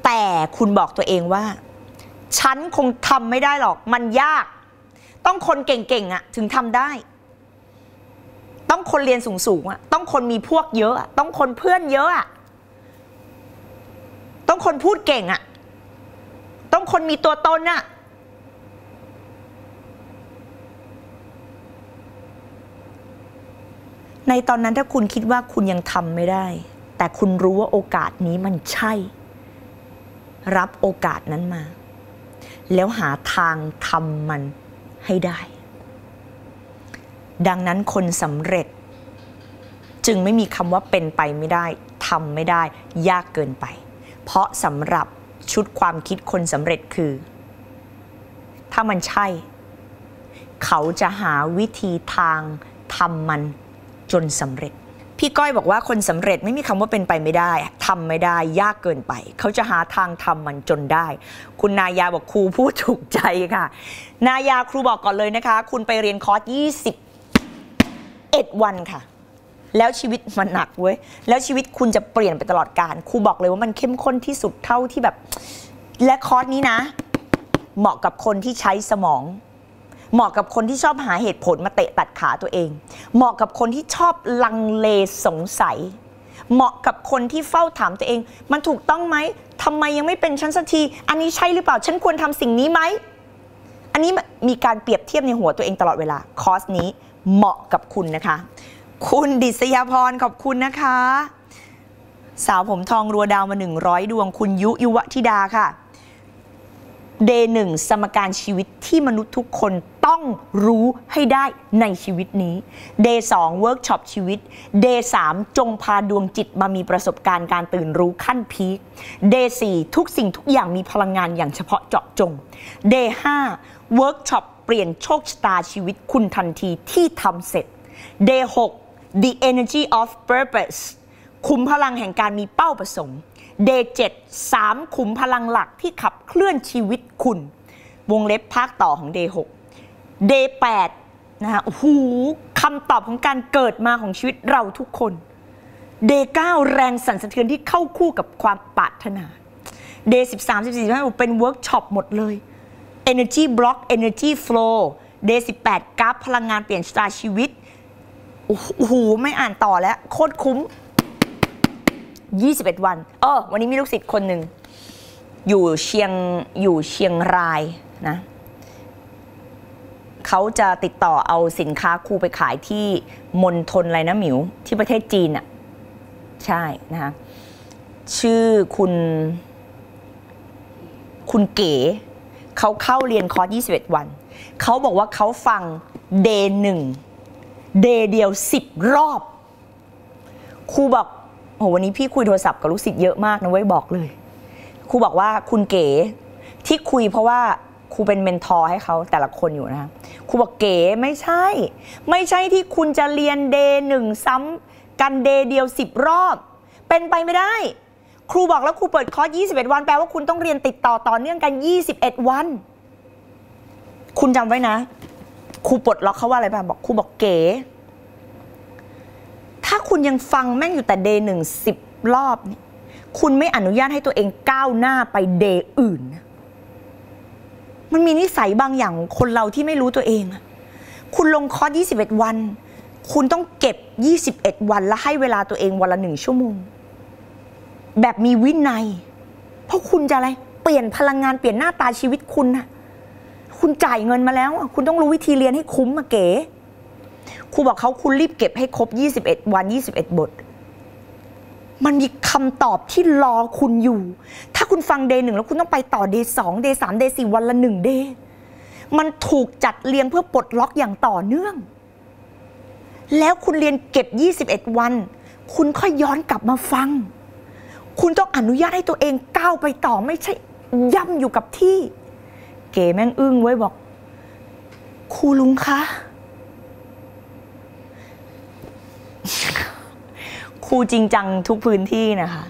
แต่คุณบอกตัวเองว่าฉันคงทำไม่ได้หรอกมันยากต้องคนเก่งๆอ่ะถึงทำได้ต้องคนเรียนสูงๆอ่ะต้องคนมีพวกเยอะอ่ะต้องคนเพื่อนเยอะอ่ะต้องคนพูดเก่งอ่ะต้องคนมีตัวตนอ่ะในตอนนั้นถ้าคุณคิดว่าคุณยังทำไม่ได้แต่คุณรู้ว่าโอกาสนี้มันใช่รับโอกาสนั้นมาแล้วหาทางทำมันให้ได้ดังนั้นคนสำเร็จจึงไม่มีคำว่าเป็นไปไม่ได้ทำไม่ได้ยากเกินไปเพราะสำหรับชุดความคิดคนสำเร็จคือถ้ามันใช่เขาจะหาวิธีทางทำมันจนสำเร็จพี่ก้อยบอกว่าคนสำเร็จไม่มีคำว่าเป็นไปไม่ได้ทำไม่ได้ยากเกินไปเขาจะหาทางทำมันจนได้คุณนายาบอกครูพูดถูกใจค่ะนายาครูบอกก่อนเลยนะคะคุณไปเรียนคอร์สยี่สิบเอ็ดวันค่ะแล้วชีวิตมันหนักเว้ยแล้วชีวิตคุณจะเปลี่ยนไปตลอดกาลครูบอกเลยว่ามันเข้มข้นที่สุดเท่าที่แบบและคอร์สนี้นะเหมาะกับคนที่ใช้สมองเหมาะกับคนที่ชอบหาเหตุผลมาเตะตัดขาตัวเองเหมาะกับคนที่ชอบลังเลสงสัยเหมาะกับคนที่เฝ้าถามตัวเองมันถูกต้องไหมทำไมยังไม่เป็นฉันสักทีอันนี้ใช่หรือเปล่าฉันควรทำสิ่งนี้ไหมอันนี้มีการเปรียบเทียบในหัวตัวเองตลอดเวลาคอร์สนี้เหมาะกับคุณนะคะคุณดิษยาพรขอบคุณนะคะสาวผมทองรัวดาวมาหนึ่งร้อยดวงคุณยุยุวธิดาค่ะเดย์หนึ่งสมการชีวิตที่มนุษย์ทุกคนต้องรู้ให้ได้ในชีวิตนี้เดย์สองเวิร์กช็อปชีวิตเดย์สามจงพาดวงจิตมามีประสบการณ์การตื่นรู้ขั้นพีคเดย์สี่ทุกสิ่งทุกอย่างมีพลังงานอย่างเฉพาะเจาะจงเดย์ห้าเวิร์กช็อปเปลี่ยนโชคชะตาชีวิตคุณทันทีที่ทำเสร็จเดย์หก the energy of purpose ขุมพลังแห่งการมีเป้าประสงค์เดย์เจ็ดสามขุมพลังหลักที่ขับเคลื่อนชีวิตคุณวงเล็บภาคต่อของเดย์หกเดย์แปดนะคะโอ้โหคำตอบของการเกิดมาของชีวิตเราทุกคนเดย์เก้าแรงสั่นสะเทือนที่เข้าคู่กับความปรารถนาเดย์สิบสาม สิบสี่ สิบห้าเป็นเวิร์กช็อปหมดเลย energy block energy flow เดย์สิบแปดกราฟพลังงานเปลี่ยนชะตาชีวิตโอ้โหไม่อ่านต่อแล้วโคตรคุ้มยี่สิบเอ็ดวันเออวันนี้มีลูกศิษย์คนหนึ่งอยู่เชียงอยู่เชียงรายนะเขาจะติดต่อเอาสินค้าครูไปขายที่มณฑลอะไรนะหมิวที่ประเทศจีนอ่ะใช่นะคะชื่อคุณคุณเก๋เขาเข้าเรียนคอร์สยี่สิบเอ็ดวันเขาบอกว่าเขาฟังเดย์หนึ่งเดย์เดียวสิบรอบครูบอกโอ้วันนี้พี่คุยโทรศัพท์กับลูกศิษย์เยอะมากนะเว้ยบอกเลยครูบอกว่าคุณเก๋ที่คุยเพราะว่าครูเป็นเมนทอร์ให้เขาแต่ละคนอยู่นะคะครูบอกเก๋ไม่ใช่ไม่ใช่ที่คุณจะเรียนเดย์หนึ่งซ้ำกันเดย์เดียวสิบรอบเป็นไปไม่ได้ครูบอกแล้วครูเปิดคอร์สยี่สิบเอ็ดวันแปลว่าคุณต้องเรียนติดต่อต่อเนื่องกันยี่สิบเอ็ดวันคุณจำไว้นะครูปลดล็อกเขาว่าอะไรบ้างบอกครูบอกเก๋ถ้าคุณยังฟังแม่งอยู่แต่เดย์หนึ่งสิบรอบเนี่ยคุณไม่อนุญาตให้ตัวเองก้าวหน้าไปเดย์อื่นมันมีนิสัยบางอย่างคนเราที่ไม่รู้ตัวเองคุณลงคอร์สยี่สิบเอ็ดวันคุณต้องเก็บยี่สิบเอ็ดวันและให้เวลาตัวเองวันละหนึ่งชั่วโมงแบบมีวินัยเพราะคุณจะอะไรเปลี่ยนพลังงานเปลี่ยนหน้าตาชีวิตคุณนะคุณจ่ายเงินมาแล้วคุณต้องรู้วิธีเรียนให้คุ้มมาเก๋ครูบอกเขาคุณรีบเก็บให้ครบยี่สิบเอ็ดวันยี่สิบเอ็ดบทมันมีคำตอบที่รอคุณอยู่ถ้าคุณฟังเดย์หนึ่งแล้วคุณต้องไปต่อเดย์สองเดย์สามเดย์สี่วันละหนึ่งเดย์มันถูกจัดเรียงเพื่อปลดล็อกอย่างต่อเนื่องแล้วคุณเรียนเก็บยี่สิบเอ็ดวันคุณค่อยย้อนกลับมาฟังคุณต้องอนุญาตให้ตัวเองก้าวไปต่อไม่ใช่ย่ำอยู่กับที่เก๋แม่งอึ้งไว้บอกครูลุงคะครูจริงจังทุกพื้นที่นะคะ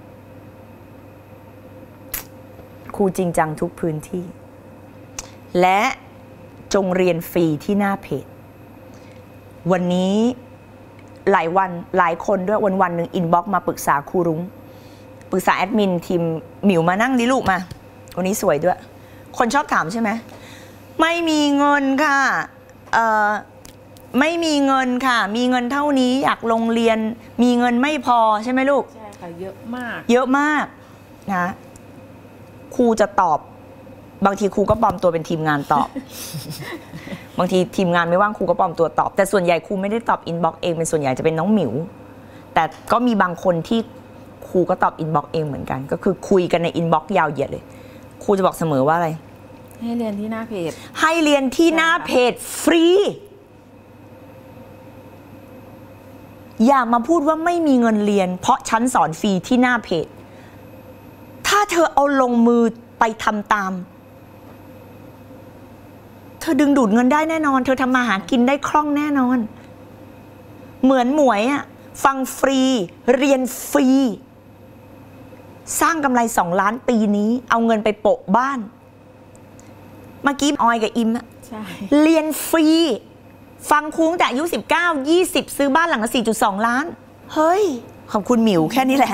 ครูจริงจังทุกพื้นที่และจงเรียนฟรีที่หน้าเพจวันนี้หลายวันหลายคนด้วยวันวันหนึ่งอินบ็อกซ์มาปรึกษาครูรุ้งปรึกษาแอดมินทีมหมิวมานั่งดิลูกมาวันนี้สวยด้วยคนชอบถามใช่ไหมไม่มีเงินค่ะเอ่อไม่มีเงินค่ะมีเงินเท่านี้อยากลงเรียนมีเงินไม่พอใช่ไหมลูกใช่ค่ะเยอะมากเยอะมากนะครูจะตอบบางทีครูก็ปลอมตัวเป็นทีมงานตอบ บางทีทีมงานไม่ว่างครูก็ปลอมตัวตอบแต่ส่วนใหญ่ครูไม่ได้ตอบอินบ็อกซ์เองเป็นส่วนใหญ่จะเป็นน้องหมิวแต่ก็มีบางคนที่ครูก็ตอบอินบ็อกซ์เองเหมือนกันก็คือคุยกันในอินบ็อกซ์ยาวเหยียดเลยครูจะบอกเสมอว่าอะไรให้เรียนที่หน้าเพจให้เรียนที่หน้าเพจฟรีอย่ามาพูดว่าไม่มีเงินเรียนเพราะฉันสอนฟรีที่หน้าเพจถ้าเธอเอาลงมือไปทำตามเธอดึงดูดเงินได้แน่นอนเธอทำมาหากินได้คล่องแน่นอนเหมือนหมวยอะฟังฟรีเรียนฟรีสร้างกำไรสองล้านปีนี้เอาเงินไปโปะบ้านเมื่อกี้ออยกับอิมอะเรียนฟรีฟังครูตั้งแต่อายุสิบเก้า ยี่สิบซื้อบ้านหลังละ สี่จุดสอง ล้านเฮ้ยขอบคุณหมิวแค่นี้แหละ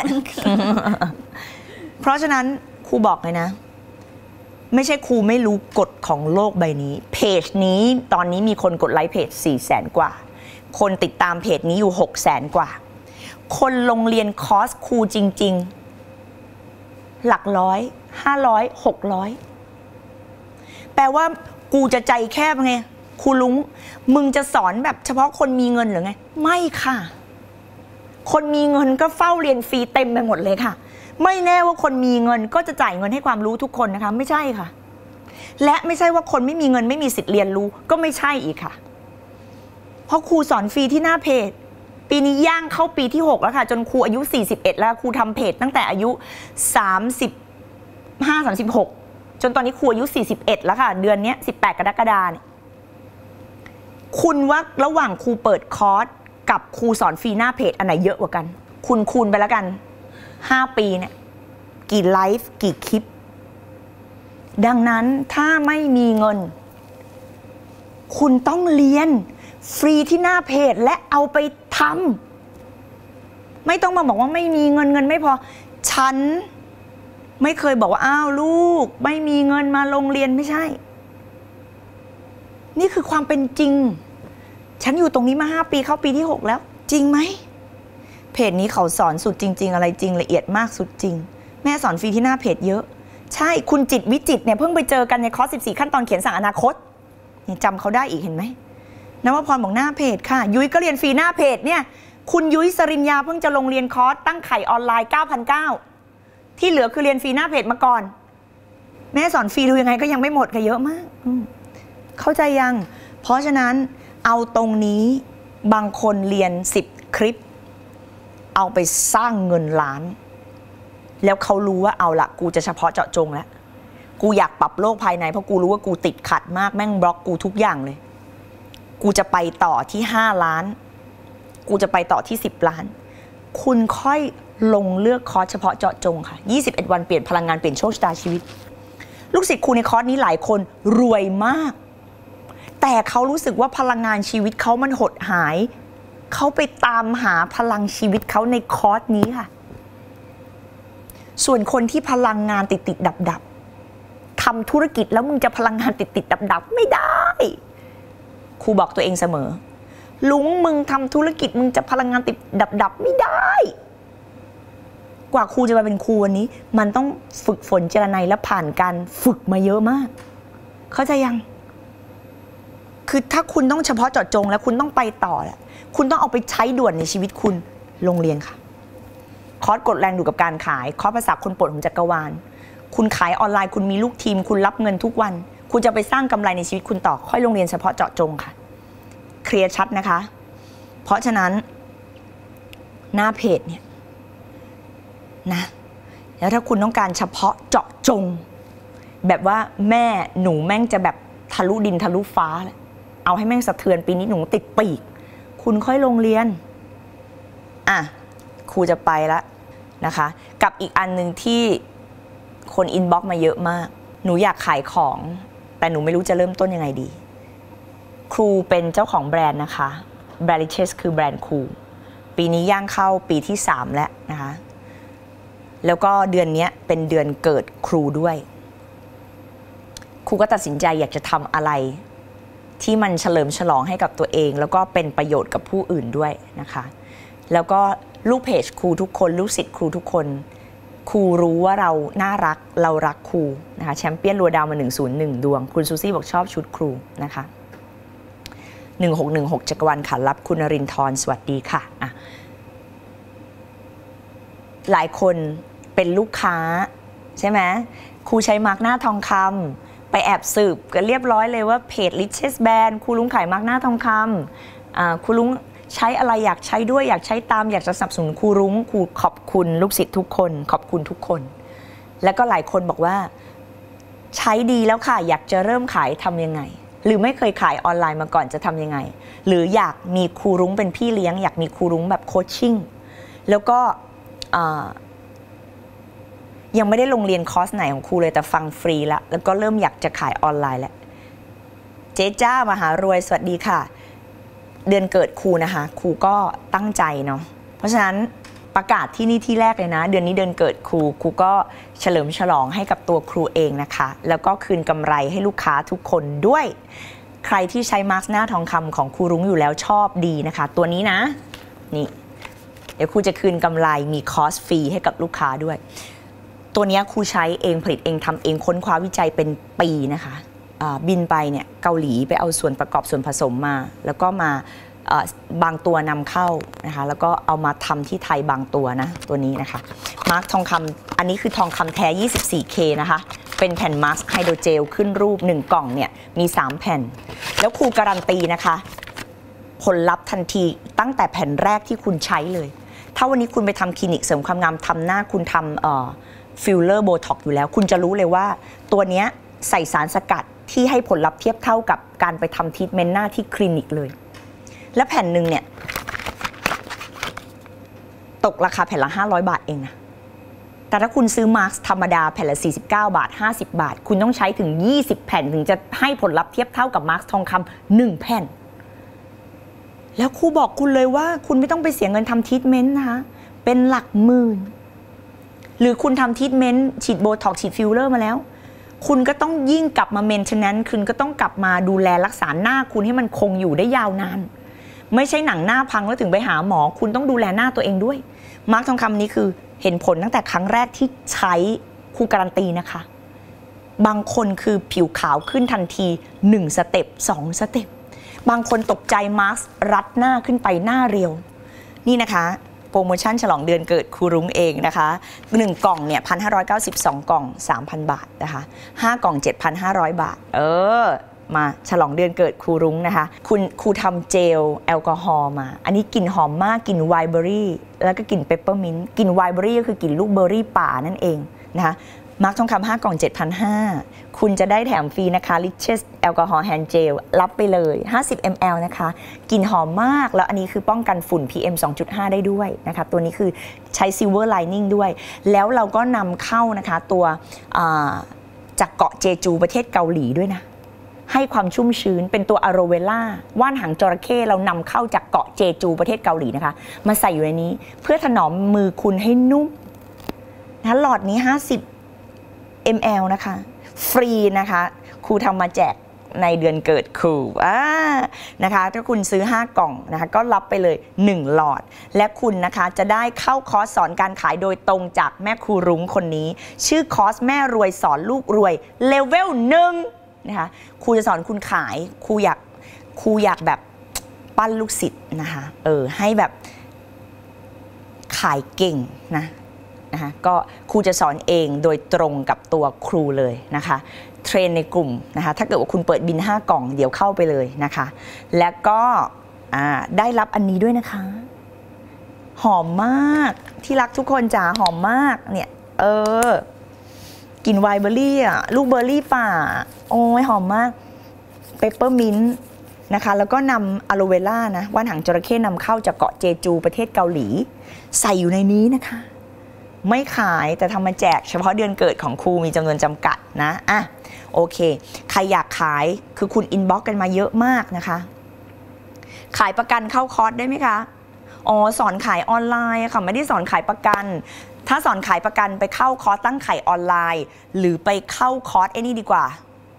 เพราะฉะนั้นครูบอกเลยนะไม่ใช่ครูไม่รู้กฎของโลกใบนี้เพจนี้ตอนนี้มีคนกดไลค์เพจ สี่แสน กว่าคนติดตามเพจนี้อยู่ หกแสน กว่าคนลงเรียนคอร์สครูจริงๆหลักร้อย ห้าร้อย หกร้อยแปลว่ากูจะใจแคบไงครูลุงมึงจะสอนแบบเฉพาะคนมีเงินหรือไงไม่ค่ะคนมีเงินก็เฝ้าเรียนฟรีเต็มไปหมดเลยค่ะไม่แน่ว่าคนมีเงินก็จะจ่ายเงินให้ความรู้ทุกคนนะคะไม่ใช่ค่ะและไม่ใช่ว่าคนไม่มีเงินไม่มีสิทธิ์เรียนรู้ก็ไม่ใช่อีกค่ะเพราะครูสอนฟรีที่หน้าเพจปีนี้ย่างเข้าปีที่หกแล้วค่ะจนครูอายุสี่สิบเอ็ดแล้วครูทำเพจตั้งแต่อายุสามสิบห้า สามสิบหกจนตอนนี้ครูอายุสี่สิบเอ็ดแล้วค่ะเดือนนี้สิบแปดกรกฎาคมคุณว่าระหว่างครูเปิดคอร์สกับครูสอนฟรีหน้าเพจอันไหนเยอะกว่ากันคุณคูณไปแล้วกันห้าปีเนี่ยกี่ไลฟ์กี่คลิปดังนั้นถ้าไม่มีเงินคุณต้องเรียนฟรีที่หน้าเพจและเอาไปทำไม่ต้องมาบอกว่าไม่มีเงินเงินไม่พอฉันไม่เคยบอกว่าอ้าวลูกไม่มีเงินมาโรงเรียนไม่ใช่นี่คือความเป็นจริงฉันอยู่ตรงนี้มาห้าปีเข้าปีที่หกแล้วจริงไหมเพจนี้เขาสอนสุดจริงๆอะไรจริงละเอียดมากสุดจริงแม่สอนฟรีที่หน้าเพจเยอะใช่คุณจิตวิจิตเนี่ยเพิ่งไปเจอกันในคอร์สสิบสี่ขั้นตอนเขียนสั่งอนาคตยังจำเขาได้อีกเห็นไหมนวพรบอกหน้าเพจค่ะยุ้ยก็เรียนฟรีหน้าเพจเนี่ยคุณยุ้ยสริญญาเพิ่งจะลงเรียนคอร์สตั้งไข่ออนไลน์ เก้าพันเก้าร้อย ที่เหลือคือเรียนฟรีหน้าเพจมาก่อนแม่สอนฟรีดูยังไงก็ยังไม่หมดค่ะเยอะมากเข้าใจยังเพราะฉะนั้นเอาตรงนี้บางคนเรียนสิบคลิปเอาไปสร้างเงินล้านแล้วเขารู้ว่าเอาละกูจะเฉพาะเจาะจงแล้วกูอยากปรับโลกภายในเพราะกูรู้ว่ากูติดขัดมากแม่งบล็อกกูทุกอย่างเลยกูจะไปต่อที่ห้าล้านกูจะไปต่อที่สิบล้านคุณค่อยลงเลือกคอร์สเฉพาะเจาะจงค่ะยี่สิบเอ็ดวันเปลี่ยนพลังงานเปลี่ยนโชคชะตาชีวิตลูกศิษย์ครูในคอร์สนี้หลายคนรวยมากแต่เขารู้สึกว่าพลังงานชีวิตเขามันหดหายเขาไปตามหาพลังชีวิตเขาในคอร์สนี้ค่ะส่วนคนที่พลังงานติดติดดับดับทำธุรกิจแล้วมึงจะพลังงานติดติดดับดับไม่ได้ครูบอกตัวเองเสมอลุงมึงทำธุรกิจมึงจะพลังงานติดดับดับไม่ได้กว่าครูจะมาเป็นครูวันนี้มันต้องฝึกฝนเจรไนและผ่านการฝึกมาเยอะมากเข้าใจยังคือถ้าคุณต้องเฉพาะเจาะจงแล้วคุณต้องไปต่อแหละคุณต้องเอาไปใช้ด่วนในชีวิตคุณโรงเรียนค่ะคอร์สกดแรงดูกับการขายคอร์สภาษาคนโปรดของจักรวาลคุณขายออนไลน์คุณมีลูกทีมคุณรับเงินทุกวันคุณจะไปสร้างกำไรในชีวิตคุณต่อค่อยโรงเรียนเฉพาะเจาะจงค่ะเคลียร์ชัดนะคะเพราะฉะนั้นหน้าเพจเนี่ยนะแล้วถ้าคุณต้องการเฉพาะเจาะจงแบบว่าแม่หนูแม่งจะแบบทะลุดินทะลุฟ้าเลยเอาให้แม่งสะเทือนปีนี้หนูติดปีกคุณค่อยลงเรียนอ่ะครูจะไปแล้วนะคะกับอีกอันหนึ่งที่คนอินบ็อกซ์มาเยอะมากหนูอยากขายของแต่หนูไม่รู้จะเริ่มต้นยังไงดีครูเป็นเจ้าของแบรนด์นะคะแบรนด์ Riches คือแบรนด์ครูปีนี้ย่างเข้าปีที่สามแล้วนะคะแล้วก็เดือนนี้เป็นเดือนเกิดครูด้วยครูก็ตัดสินใจอยากจะทำอะไรที่มันเฉลิมฉลองให้กับตัวเองแล้วก็เป็นประโยชน์กับผู้อื่นด้วยนะคะแล้วก็ลูกเพจครูทุกคนลูกศิษย์ครูทุกคนครูรู้ว่าเราน่ารักเรารักครูนะคะแชมเปี้ยนรัวดาวมาหนึ่งศูนย์หนึ่งดวงคุณซูซี่บอกชอบชุดครูนะคะหนึ่งหกหนึ่งหกจักรวาลขันรับคุณนรินทร์สวัสดีค่ะอ่ะหลายคนเป็นลูกค้าใช่ไหมครูใช้มาร์กหน้าทองคำไปแอบสืบกันเรียบร้อยเลยว่าเพจ Riches Band ครูลุงขายมาร์กหน้าทองคำอ่าครูลุงใช้อะไรอยากใช้ด้วยอยากใช้ตามอยากจะสนับสนุนครูรุ้งครูขอบคุณลูกศิษย์ทุกคนขอบคุณทุกคนแล้วก็หลายคนบอกว่าใช้ดีแล้วค่ะอยากจะเริ่มขายทำยังไงหรือไม่เคยขายออนไลน์มาก่อนจะทำยังไงหรืออยากมีครูรุ้งเป็นพี่เลี้ยงอยากมีครูรุ้งแบบโคชชิ่งแล้วก็ยังไม่ได้ลงเรียนคอร์สไหนของครูเลยแต่ฟังฟรีแล้วแล้วก็เริ่มอยากจะขายออนไลน์แล้วเจ๊จ้ามหารวยสวัสดีค่ะเดือนเกิดครูนะคะครูก็ตั้งใจเนาะเพราะฉะนั้นประกาศที่นี่ที่แรกเลยนะเดือนนี้เดือนเกิดครูครูก็เฉลิมฉลองให้กับตัวครูเองนะคะแล้วก็คืนกำไรให้ลูกค้าทุกคนด้วยใครที่ใช้มาร์กหน้าทองคำของครูรุ้งอยู่แล้วชอบดีนะคะตัวนี้นะนี่เดี๋ยวครูจะคืนกำไรมีคอร์สฟรีให้กับลูกค้าด้วยตัวนี้ครูใช้เองผลิตเองทำเองค้นคว้าวิจัยเป็นปีนะคะบินไปเนี่ยเกาหลีไปเอาส่วนประกอบส่วนผสมมาแล้วก็มาบางตัวนำเข้านะคะแล้วก็เอามาทำที่ไทยบางตัวนะตัวนี้นะคะมาร์กทองคำอันนี้คือทองคำแท้ ยี่สิบสี่เค นะคะเป็นแผ่นมาร์กไฮโดรเจลขึ้นรูปหนึ่งกล่องเนี่ยมีสามแผ่นแล้วครูการันตีนะคะผลลัพธ์ทันทีตั้งแต่แผ่นแรกที่คุณใช้เลยถ้าวันนี้คุณไปทำคลินิกเสริมความงามทำหน้าคุณทำฟิลเลอร์โบท็อกอยู่แล้วคุณจะรู้เลยว่าตัวนี้ใส่สารสกัดที่ให้ผลลัพธ์เทียบเท่ากับการไปทำทรีทเมนต์หน้าที่คลินิกเลยและแผ่นหนึ่งเนี่ยตกราคาแผ่นละห้าร้อยบาทเองนะแต่ถ้าคุณซื้อมาร์กธรรมดาแผ่นละสี่สิบเก้าบาทห้าสิบบาทคุณต้องใช้ถึงยี่สิบแผ่นถึงจะให้ผลลัพธ์เทียบเท่ากับมาร์กทองคำหนึ่งแผ่นแล้วครูบอกคุณเลยว่าคุณไม่ต้องไปเสียเงินทำทรีทเมนต์นะคะเป็นหลักหมื่นหรือคุณทำทรีทเมนต์ฉีดโบท็อกซ์ฉีดฟิลเลอร์มาแล้วคุณก็ต้องยิ่งกลับมาเมนเทนแนนซ์คุณก็ต้องกลับมาดูแลรักษาหน้าคุณให้มันคงอยู่ได้ยาวนานไม่ใช่หนังหน้าพังแล้วถึงไปหาหมอคุณต้องดูแลหน้าตัวเองด้วยมาร์กทองคำนี้คือเห็นผลตั้งแต่ครั้งแรกที่ใช้ครูการันตีนะคะบางคนคือผิวขาวขึ้นทันทีหนึ่งสเต็ปสองสเต็ปบางคนตกใจมาร์กรัดหน้าขึ้นไปหน้าเรียวนี่นะคะโปรโมชั่นฉลองเดือนเกิดครูรุ้งเองนะคะหนึ่งกล่องเนี่ย หนึ่งพันห้าร้อยเก้าสิบสอง กล่อง สามพัน บาทนะคะห้ากล่อง เจ็ดพันห้าร้อย บาทเออมาฉลองเดือนเกิดครูรุ้งนะคะคุณครูทำเจลแอลกอฮอล์มาอันนี้กลิ่นหอมมากกลิ่นไวน์เบอรี่แล้วก็กลิ่นเปปเปอร์มินต์กลิ่นไวน์เบอรี่ก็คือกลิ่นลูกเบอร์รี่ป่านั่นเองนะคะมาร์กทองคำห้ากล่อง เจ็ดพันห้าร้อย คุณจะได้แถมฟรีนะคะ Riches แอลกอฮอล์แฮนด์เจลรับไปเลยห้าสิบมิลลิลิตร นะคะกลิ่นหอมมากแล้วอันนี้คือป้องกันฝุ่น พี เอ็ม สองจุดห้า ได้ด้วยนะคะตัวนี้คือใช้ Silver Lining ด้วยแล้วเราก็นำเข้านะคะตัวจากเกาะเจจูประเทศเกาหลีด้วยนะให้ความชุ่มชื้นเป็นตัวอะโรเวล่าว่านหางจระเข้เรานำเข้าจากเกาะเจจูประเทศเกาหลีนะคะมาใส่อยู่ในนี้เพื่อถนอมมือคุณให้นุ่มนะหลอดนี้ห้าสิบมิลลิลิตร นะคะฟรีนะคะครูทำมาแจกในเดือนเกิดครูอ่านะคะถ้าคุณซื้อห้ากล่องนะคะก็รับไปเลยหนึ่งหลอดและคุณนะคะจะได้เข้าคอร์สสอนการขายโดยตรงจากแม่ครูรุ้งคนนี้ชื่อคอร์สแม่รวยสอนลูกรวยเลเวลหนึ่งนะคะครูจะสอนคุณขายครูอยากครูอยากแบบปั้นลูกศิษย์นะคะเออให้แบบขายเก่งนะนะคะก็ครูจะสอนเองโดยตรงกับตัวครูเลยนะคะเทรนในกลุ่มนะคะถ้าเกิดว่าคุณเปิดบินห้ากล่องเดี๋ยวเข้าไปเลยนะคะแล้วก็ได้รับอันนี้ด้วยนะคะหอมมากที่รักทุกคนจ๋าหอมมากเนี่ยเออกลิ่นไวน์เบอร์รี่อ่ะลูกเบอร์รี่ป่าโอ้ยหอมมากเปปเปอร์มินต์นะคะแล้วก็นำอะโลเวล่านะว่านหางจระเข้นำเข้าจากเกาะเจจูประเทศเกาหลีใส่อยู่ในนี้นะคะไม่ขายแต่ทำมาแจกเฉพาะเดือนเกิดของครูมีจำนวนจำกัดนะอ่ะโอเคใครอยากขายคือคุณอินบ็อกซ์กันมาเยอะมากนะคะขายประกันเข้าคอร์สได้ไหมคะอ๋อสอนขายออนไลน์ค่ะไม่ได้สอนขายประกันถ้าสอนขายประกันไปเข้าคอร์สตั้งไข่ออนไลน์หรือไปเข้าคอร์สไอ้นี่ดีกว่า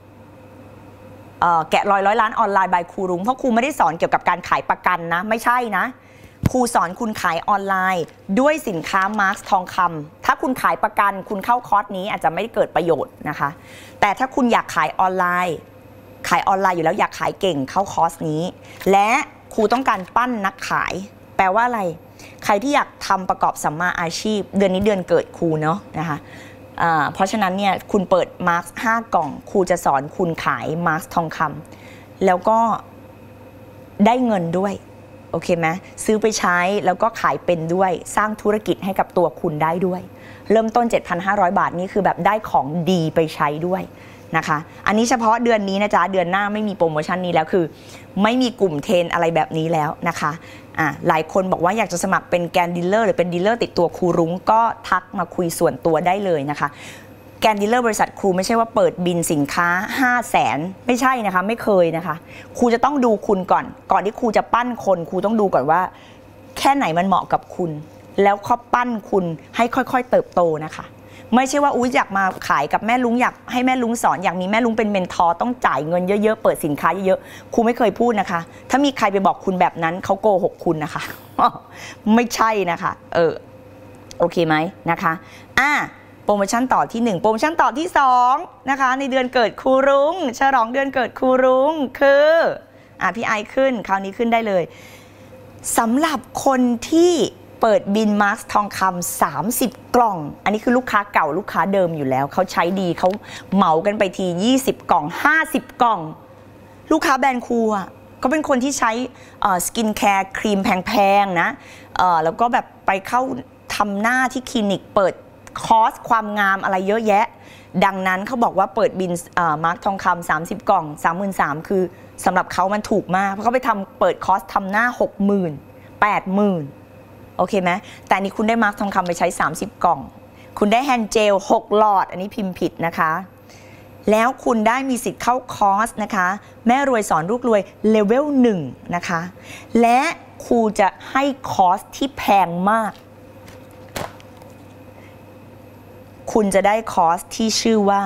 แกะรอยร้อยล้านออนไลน์บายครูรุ้งเพราะครูไม่ได้สอนเกี่ยวกับการขายประกันนะไม่ใช่นะครูสอนคุณขายออนไลน์ด้วยสินค้ามาร์คทองคำถ้าคุณขายประกันคุณเข้าคอร์สนี้อาจจะไม่ได้เกิดประโยชน์นะคะแต่ถ้าคุณอยากขายออนไลน์ขายออนไลน์อยู่แล้วอยากขายเก่งเข้าคอร์สนี้และครูต้องการปั้นนักขายแปลว่าอะไรใครที่อยากทำประกอบสัมมาอาชีพเดือนนี้เดือนเกิดครูเนาะนะคะเพราะฉะนั้นเนี่ยคุณเปิดมาร์คห้ากล่องครูจะสอนคุณขายมาร์คทองคำแล้วก็ได้เงินด้วยโอเคไหมซื้อไปใช้แล้วก็ขายเป็นด้วยสร้างธุรกิจให้กับตัวคุณได้ด้วยเริ่มต้น เจ็ดพันห้าร้อย บาทนี่คือแบบได้ของดีไปใช้ด้วยนะคะอันนี้เฉพาะเดือนนี้นะจ๊ะเดือนหน้าไม่มีโปรโมชั่นนี้แล้วคือไม่มีกลุ่มเทรนอะไรแบบนี้แล้วนะคะอ่ะหลายคนบอกว่าอยากจะสมัครเป็นแกนดีลเลอร์หรือเป็นดีลเลอร์ติดตัวครูรุ้งก็ทักมาคุยส่วนตัวได้เลยนะคะแกนดีลเลอร์บริษัทครูไม่ใช่ว่าเปิดบินสินค้า ห้าแสน ไม่ใช่นะคะไม่เคยนะคะครูจะต้องดูคุณก่อนก่อนที่ครูจะปั้นคนครูต้องดูก่อนว่าแค่ไหนมันเหมาะกับคุณแล้วเขาปั้นคุณให้ค่อยๆเติบโตนะคะไม่ใช่ว่าอุ๊ยอยากมาขายกับแม่ลุงอยากให้แม่ลุงสอนอยากมีแม่ลุงเป็นเมนทอร์ต้องจ่ายเงินเยอะๆเปิดสินค้าเยอะๆครูไม่เคยพูดนะคะถ้ามีใครไปบอกคุณแบบนั้นเขาโกหกคุณนะคะ ไม่ใช่นะคะเออโอเคไหมนะคะอ่ะโปรโมชั่นต่อที่หนึ่งโปรโมชั่นต่อที่สองนะคะในเดือนเกิดครูรุ้งฉลองเดือนเกิดครูรุ้งคืออ่ะพี่ไอขึ้นคราวนี้ขึ้นได้เลยสำหรับคนที่เปิดบินมาร์คทองคำสามสิบกล่องอันนี้คือลูกค้าเก่าลูกค้าเดิมอยู่แล้วเขาใช้ดีเขาเหมากันไปทียี่สิบกล่องห้าสิบกล่องลูกค้าแบรนด์ครูอ่ะก็เป็นคนที่ใช้สกินแคร์ครีมแพงๆนะแล้วก็แบบไปเข้าทำหน้าที่คลินิกเปิดคอร์สความงามอะไรเยอะแยะดังนั้นเขาบอกว่าเปิดบินมาร์คทองคำสามสิบกล่อง สามหมื่นสามพัน คือสำหรับเขามันถูกมากเพราะเขาไปทำเปิดคอร์สทำหน้า หกหมื่น แปดหมื่นโอเคไหมแต่นี่คุณได้มาร์คทองคำไปใช้สามสิบกล่องคุณได้แฮนด์เจลหกหลอดอันนี้พิมพ์ผิดนะคะแล้วคุณได้มีสิทธิ์เข้าคอร์สนะคะแม่รวยสอนลูกรวยเลเวลหนึ่งนะคะและครูจะให้คอร์สที่แพงมากคุณจะได้คอร์สที่ชื่อว่า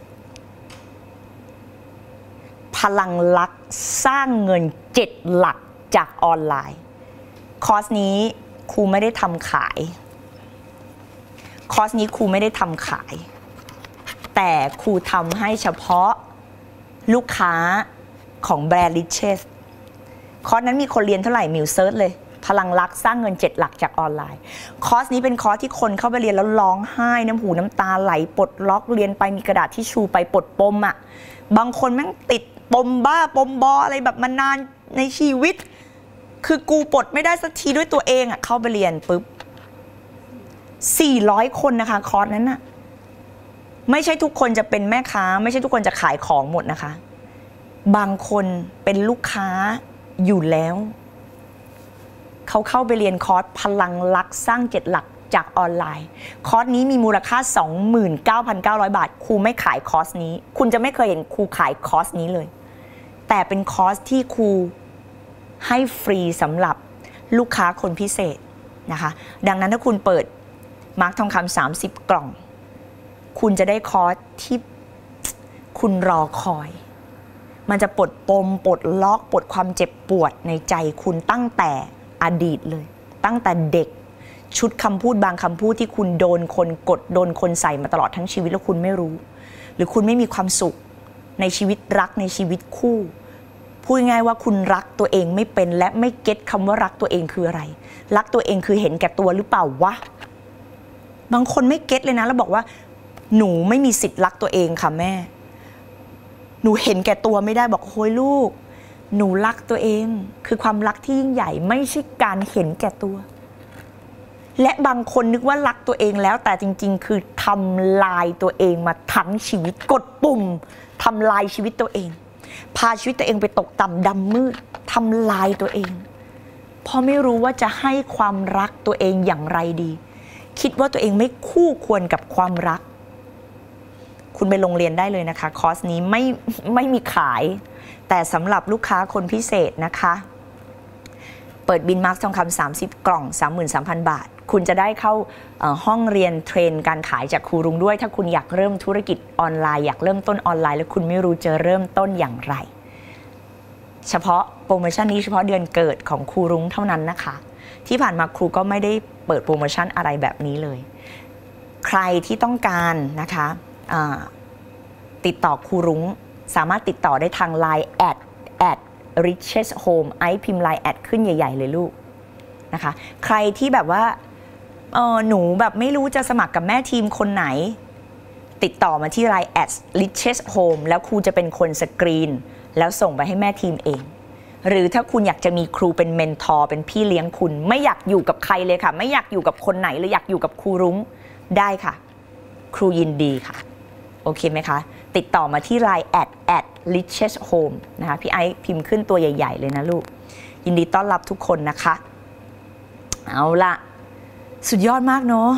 พลังลักษณ์สร้างเงินเจ็ดหลักจากออนไลน์คอร์สนี้ครูไม่ได้ทำขายคอร์สนี้ครูไม่ได้ทำขายแต่ครูทำให้เฉพาะลูกค้าของแบรนด์ Riches คอร์สนั้นมีคนเรียนเท่าไหร่มิวเซิร์ชเลยพลังลักษณ์สร้างเงินเจ็ดหลักจากออนไลน์คอร์สนี้เป็นคอร์สที่คนเข้าไปเรียนแล้วร้องไห้น้ำหูน้ำตาไหลปลดล็อกเรียนไปมีกระดาษที่ชูไปปลดปมอ่ะบางคนแม่งติดปมบ้าปมบออะไรแบบมานานในชีวิตคือกูปลดไม่ได้สักทีด้วยตัวเองอ่ะเข้าไปเรียนปุ๊บสี่ร้อยคนนะคะคอร์สนั้นน่ะไม่ใช่ทุกคนจะเป็นแม่ค้าไม่ใช่ทุกคนจะขายของหมดนะคะบางคนเป็นลูกค้าอยู่แล้วเขาเข้าไปเรียนคอร์สพลังลักษณ์สร้างเจ็ดหลักจากออนไลน์คอร์สนี้มีมูลค่า สองหมื่นเก้าพันเก้าร้อย บาทครูไม่ขายคอร์สนี้คุณจะไม่เคยเห็นครูขายคอร์สนี้เลยแต่เป็นคอร์สที่ครูให้ฟรีสำหรับลูกค้าคนพิเศษนะคะดังนั้นถ้าคุณเปิดมาร์คทองคำสามสิบกล่องคุณจะได้คอร์สที่คุณรอคอยมันจะปลดปมปลดล็อกปลดความเจ็บปวดในใจคุณตั้งแต่อดีตเลยตั้งแต่เด็กชุดคำพูดบางคำพูดที่คุณโดนคนกดโดนคนใส่มาตลอดทั้งชีวิตแล้วคุณไม่รู้หรือคุณไม่มีความสุขในชีวิตรักในชีวิตคู่พูดง่ายว่าคุณรักตัวเองไม่เป็นและไม่เก็ตคำว่ารักตัวเองคืออะไรรักตัวเองคือเห็นแก่ตัวหรือเปล่าวะบางคนไม่เก็ตเลยนะแล้วบอกว่าหนูไม่มีสิทธิ์รักตัวเองค่ะแม่หนูเห็นแก่ตัวไม่ได้บอกโอ้ยลูกหนูรักตัวเองคือความรักที่ยิ่งใหญ่ไม่ใช่การเห็นแก่ตัวและบางคนนึกว่ารักตัวเองแล้วแต่จริงๆคือทำลายตัวเองมาทั้งชีวิตกดปุ่มทำลายชีวิตตัวเองพาชีวิตตัวเองไปตกต่ำดำมืดทำลายตัวเองเพราะไม่รู้ว่าจะให้ความรักตัวเองอย่างไรดีคิดว่าตัวเองไม่คู่ควรกับความรักคุณไปโรงเรียนได้เลยนะคะคอร์สนี้ไม่ไม่มีขายแต่สำหรับลูกค้าคนพิเศษนะคะเปิดบินมาร์คทองคำสามสิบกล่อง สามหมื่นสามพัน บาทคุณจะได้เข้าห้องเรียนเทรนการขายจากครูรุ้งด้วยถ้าคุณอยากเริ่มธุรกิจออนไลน์อยากเริ่มต้นออนไลน์แล้วคุณไม่รู้จะเริ่มต้นอย่างไรเฉพาะโปรโมชั่นนี้เฉพาะเดือนเกิดของครูรุ้งเท่านั้นนะคะที่ผ่านมาครูก็ไม่ได้เปิดโปรโมชั่นอะไรแบบนี้เลยใครที่ต้องการนะคะติดต่อครูรุ้งสามารถติดต่อได้ทาง ไลน์ แอด แอด riches home ไอพิมพ์ ไลน์ แอดขึ้นใหญ่ๆเลยลูกนะคะใครที่แบบว่าเออหนูแบบไม่รู้จะสมัครกับแม่ทีมคนไหนติดต่อมาที่ ไลน์ แอด riches home แล้วครูจะเป็นคนสกรีนแล้วส่งไปให้แม่ทีมเองหรือถ้าคุณอยากจะมีครูเป็นเมนทอร์เป็นพี่เลี้ยงคุณไม่อยากอยู่กับใครเลยค่ะไม่อยากอยู่กับคนไหนเลยอยากอยู่กับครูรุ้งได้ค่ะครูยินดีค่ะโอเคไหมคะติดต่อมาที่ ไลน์ แอด แอด riches home นะคะพี่ไอซ์พิมพ์ขึ้นตัวใหญ่ๆเลยนะลูกยินดีต้อนรับทุกคนนะคะเอาละสุดยอดมากเนาะ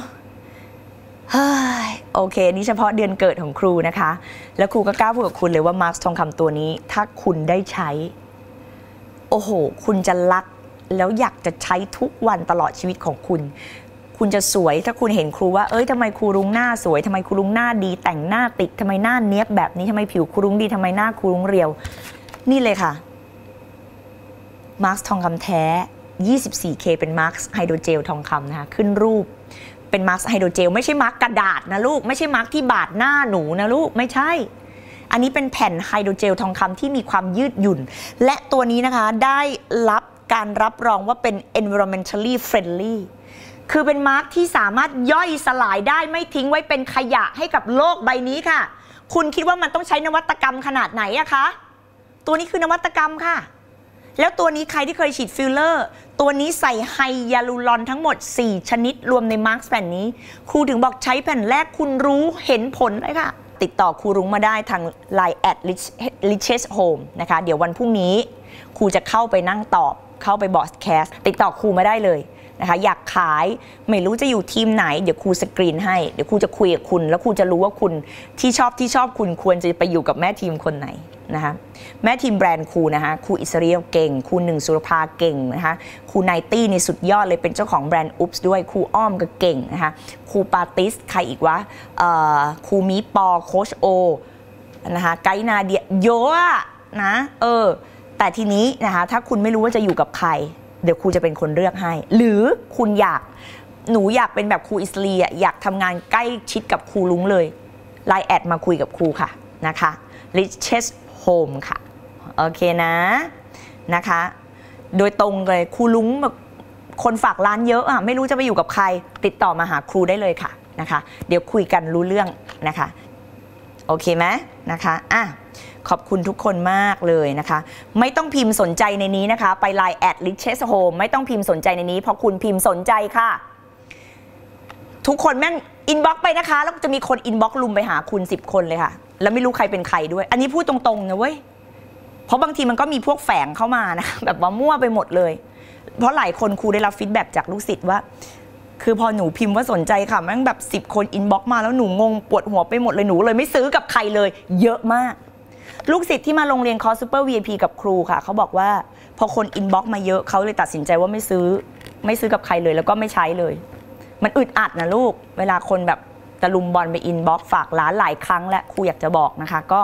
โอเคนี่เฉพาะเดือนเกิดของครูนะคะแล้วครูก็กล้าพูดกับคุณเลยว่ามาร์คทองคำตัวนี้ถ้าคุณได้ใช้โอ้โหคุณจะรักแล้วอยากจะใช้ทุกวันตลอดชีวิตของคุณคุณจะสวยถ้าคุณเห็นครูว่าเอ้ยทำไมครูรุ้งหน้าสวยทำไมครูรุ้งหน้าดีแต่งหน้าติดทำไมหน้าเนี้ยบแบบนี้ทำไมผิวครูรุ้งดีทำไมหน้าครูรุ้งเรียวนี่เลยค่ะมาร์คทองคำแท้ ยี่สิบสี่เค เป็นมาร์คไฮโดรเจลทองคำนะคะขึ้นรูปเป็นมาร์คไฮโดรเจลไม่ใช่มาร์คกระดาษนะลูกไม่ใช่มาร์คที่บาดหน้าหนูนะลูกไม่ใช่อันนี้เป็นแผ่นไฮโดรเจลทองคำที่มีความยืดหยุ่นและตัวนี้นะคะได้รับการรับรองว่าเป็น environmentally friendly คือเป็นมาร์คที่สามารถย่อยสลายได้ไม่ทิ้งไว้เป็นขยะให้กับโลกใบนี้ค่ะคุณคิดว่ามันต้องใช้นวัตกรรมขนาดไหนอะคะตัวนี้คือนวัตกรรมค่ะแล้วตัวนี้ใครที่เคยฉีดฟิลเลอร์ตัวนี้ใส่ไฮยาลูรอนทั้งหมดสี่ชนิดรวมในมาร์คแผ่นนี้ครูถึงบอกใช้แผ่นแรกคุณรู้เห็นผลเลยค่ะติดต่อครูรุ้งมาได้ทาง ไลน์ แอด riches home นะคะเดี๋ยววันพรุ่งนี้ครูจะเข้าไปนั่งตอบเข้าไปบอสแคสติดต่อครูมาได้เลยนะคะอยากขายไม่รู้จะอยู่ทีมไหนเดี๋ยวครูสกรีนให้เดี๋ยวครูจะคุยกับคุณแล้วครูจะรู้ว่าคุณที่ชอบที่ชอบคุณควรจะไปอยู่กับแม่ทีมคนไหนนะคะแม่ทีมแบรนด์ครูนะคะครูอิสราเอลเก่งครูหนึ่งสุรภาเก่งนะคะครูไนตี้นี่สุดยอดเลยเป็นเจ้าของแบรนด์อุ๊ปส์ด้วยครูอ้อมก็เก่งนะคะครูปาติสใครอีกวะครูมีปอโคชโอนะคะไกด์นาเดียเยอะนะเออแต่ทีนี้นะคะถ้าคุณไม่รู้ว่าจะอยู่กับใครเดี๋ยวครูจะเป็นคนเลือกให้หรือคุณอยากหนูอยากเป็นแบบครูอิสลีอ่ะอยากทำงานใกล้ชิดกับครูรุ้งเลย ไลน์ แอดมาคุยกับครูค่ะนะคะ riches home ค่ะโอเคนะนะคะโดยตรงเลยครูรุ้งแบบคนฝากร้านเยอะอ่ะไม่รู้จะไปอยู่กับใครติดต่อมาหาครูได้เลยค่ะนะคะเดี๋ยวคุยกันรู้เรื่องนะคะโอเคไหมนะคะอ่ะขอบคุณทุกคนมากเลยนะคะไม่ต้องพิมพ์สนใจในนี้นะคะไป ไลน์ แอด riches home ไม่ต้องพิมพ์สนใจในนี้เพราะคุณพิมพ์สนใจค่ะทุกคนแม่งอินบ็อกไปนะคะแล้วจะมีคนอินบ็อกลุมไปหาคุณสิบคนเลยค่ะแล้วไม่รู้ใครเป็นใครด้วยอันนี้พูดตรงๆนะเว้ยเพราะบางทีมันก็มีพวกแฝงเข้ามานะแบบว่ามั่วไปหมดเลยเพราะหลายคนครูได้รับฟีดแบ็กจากลูกศิษย์ว่าคือพอหนูพิมพ์ว่าสนใจค่ะแม่งแบบสิบคนอินบ็อกมาแล้วหนูงงปวดหัวไปหมดเลยหนูเลยไม่ซื้อกับใครเลยเยอะมากลูกศิษย์ที่มาโรงเรียนคอร์สซูเปอร์ วี ไอ พี กับครูค่ะเขาบอกว่าพอคนอินบ็อกมาเยอะเขาเลยตัดสินใจว่าไม่ซื้อไม่ซื้อกับใครเลยแล้วก็ไม่ใช้เลยมันอึดอัดนะลูกเวลาคนแบบตะลุมบอลไปอินบ็อกฝากร้านหลายครั้งและครูอยากจะบอกนะคะก็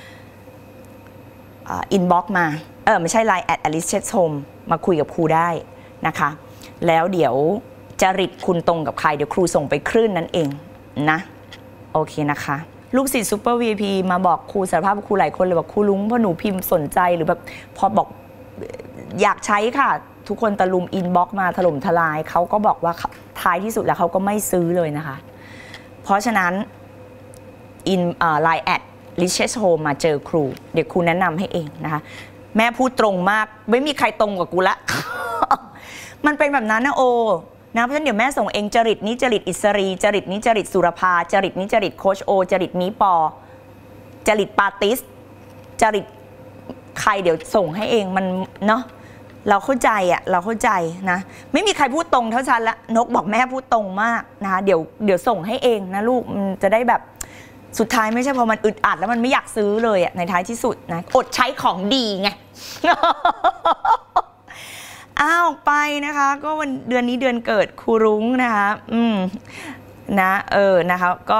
อินบ็อกมาเออไม่ใช่ ไลน์ แอด riches home มาคุยกับครูได้นะคะแล้วเดี๋ยวจริตคุณตรงกับใครเดี๋ยวครูส่งไปคลื่นนั้นเองนะโอเคนะคะลูกศิษย์ซูเปอร์ วี ไอ พี มาบอกครูสารภาพครูหลายคนเลยบอกครูลุงเพราะหนูพิมพ์สนใจหรือแบบพอบอกอยากใช้ค่ะทุกคนตะลุมอินบ็อกมาถล่มทลายเขาก็บอกว่าท้ายที่สุดแล้วเขาก็ไม่ซื้อเลยนะคะเพราะฉะนั้นอินไลน์ แอด riches home มาเจอครูเดี๋ยวครูแนะนำให้เองนะคะแม่พูดตรงมากไม่มีใครตรงกว่ากูละ มันเป็นแบบนั้นนะโอนะเพราะฉะนั้นเดี๋ยวแม่ส่งเองจริตนี้จริตอิสรีจริตนี้จริตสุรภาจริตนี้จริตโคชโอจริตมีปอจริตปาติสจริตใครเดี๋ยวส่งให้เองมันเนาะเราเข้าใจอะเราเข้าใจนะไม่มีใครพูดตรงเท่าฉันละนกบอกแม่พูดตรงมากนะคะเดี๋ยวเดี๋ยวส่งให้เองนะลูกมันจะได้แบบสุดท้ายไม่ใช่พอมันอึดอัดแล้วมันไม่อยากซื้อเลยอะในท้ายที่สุดนะอดใช้ของดีไง อ้าวไปนะคะก็วันเดือนนี้เดือนเกิดครูรุ้งนะคะอืมนะเออนะคะก็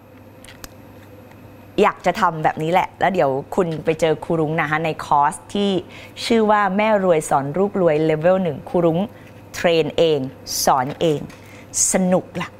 อยากจะทำแบบนี้แหละแล้วเดี๋ยวคุณไปเจอครูรุ้งนะคะในคอร์สที่ชื่อว่าแม่รวยสอนลูกรวยเลเวลหนึ่งครูรุ้งเทรนเองสอนเองสนุกล่ะ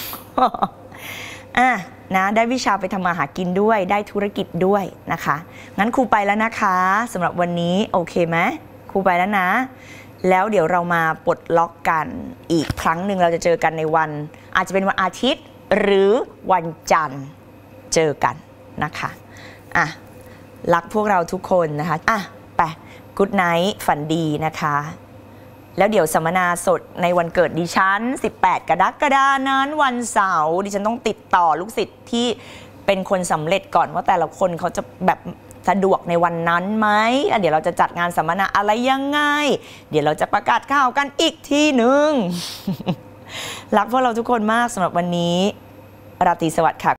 อ่ะนะได้วิชาไปทำมาหากินด้วยได้ธุรกิจด้วยนะคะงั้นครูไปแล้วนะคะสำหรับวันนี้โอเคไหมครูไปแล้วนะแล้วเดี๋ยวเรามาปลดล็อกกันอีกครั้งหนึ่งเราจะเจอกันในวันอาจจะเป็นวันอาทิตย์หรือวันจันทร์เจอกันนะคะอ่ะรักพวกเราทุกคนนะคะอ่ะไปกู๊ดไนท์ฝันดีนะคะแล้วเดี๋ยวสัมมนาสดในวันเกิดดิฉันสิบแปดกรกฎาคมนั้นวันเสาร์ดิฉันต้องติดต่อลูกศิษย์ที่เป็นคนสำเร็จก่อนว่าแต่ละคนเขาจะแบบสะดวกในวันนั้นไหมเดี๋ยวเราจะจัดงานสัมมนาอะไรยังไงเดี๋ยวเราจะประกาศข่าวกันอีกทีหนึ่ง รักพวกเราทุกคนมากสำหรับวันนี้ราตรีสวัสดิ์ค่ะ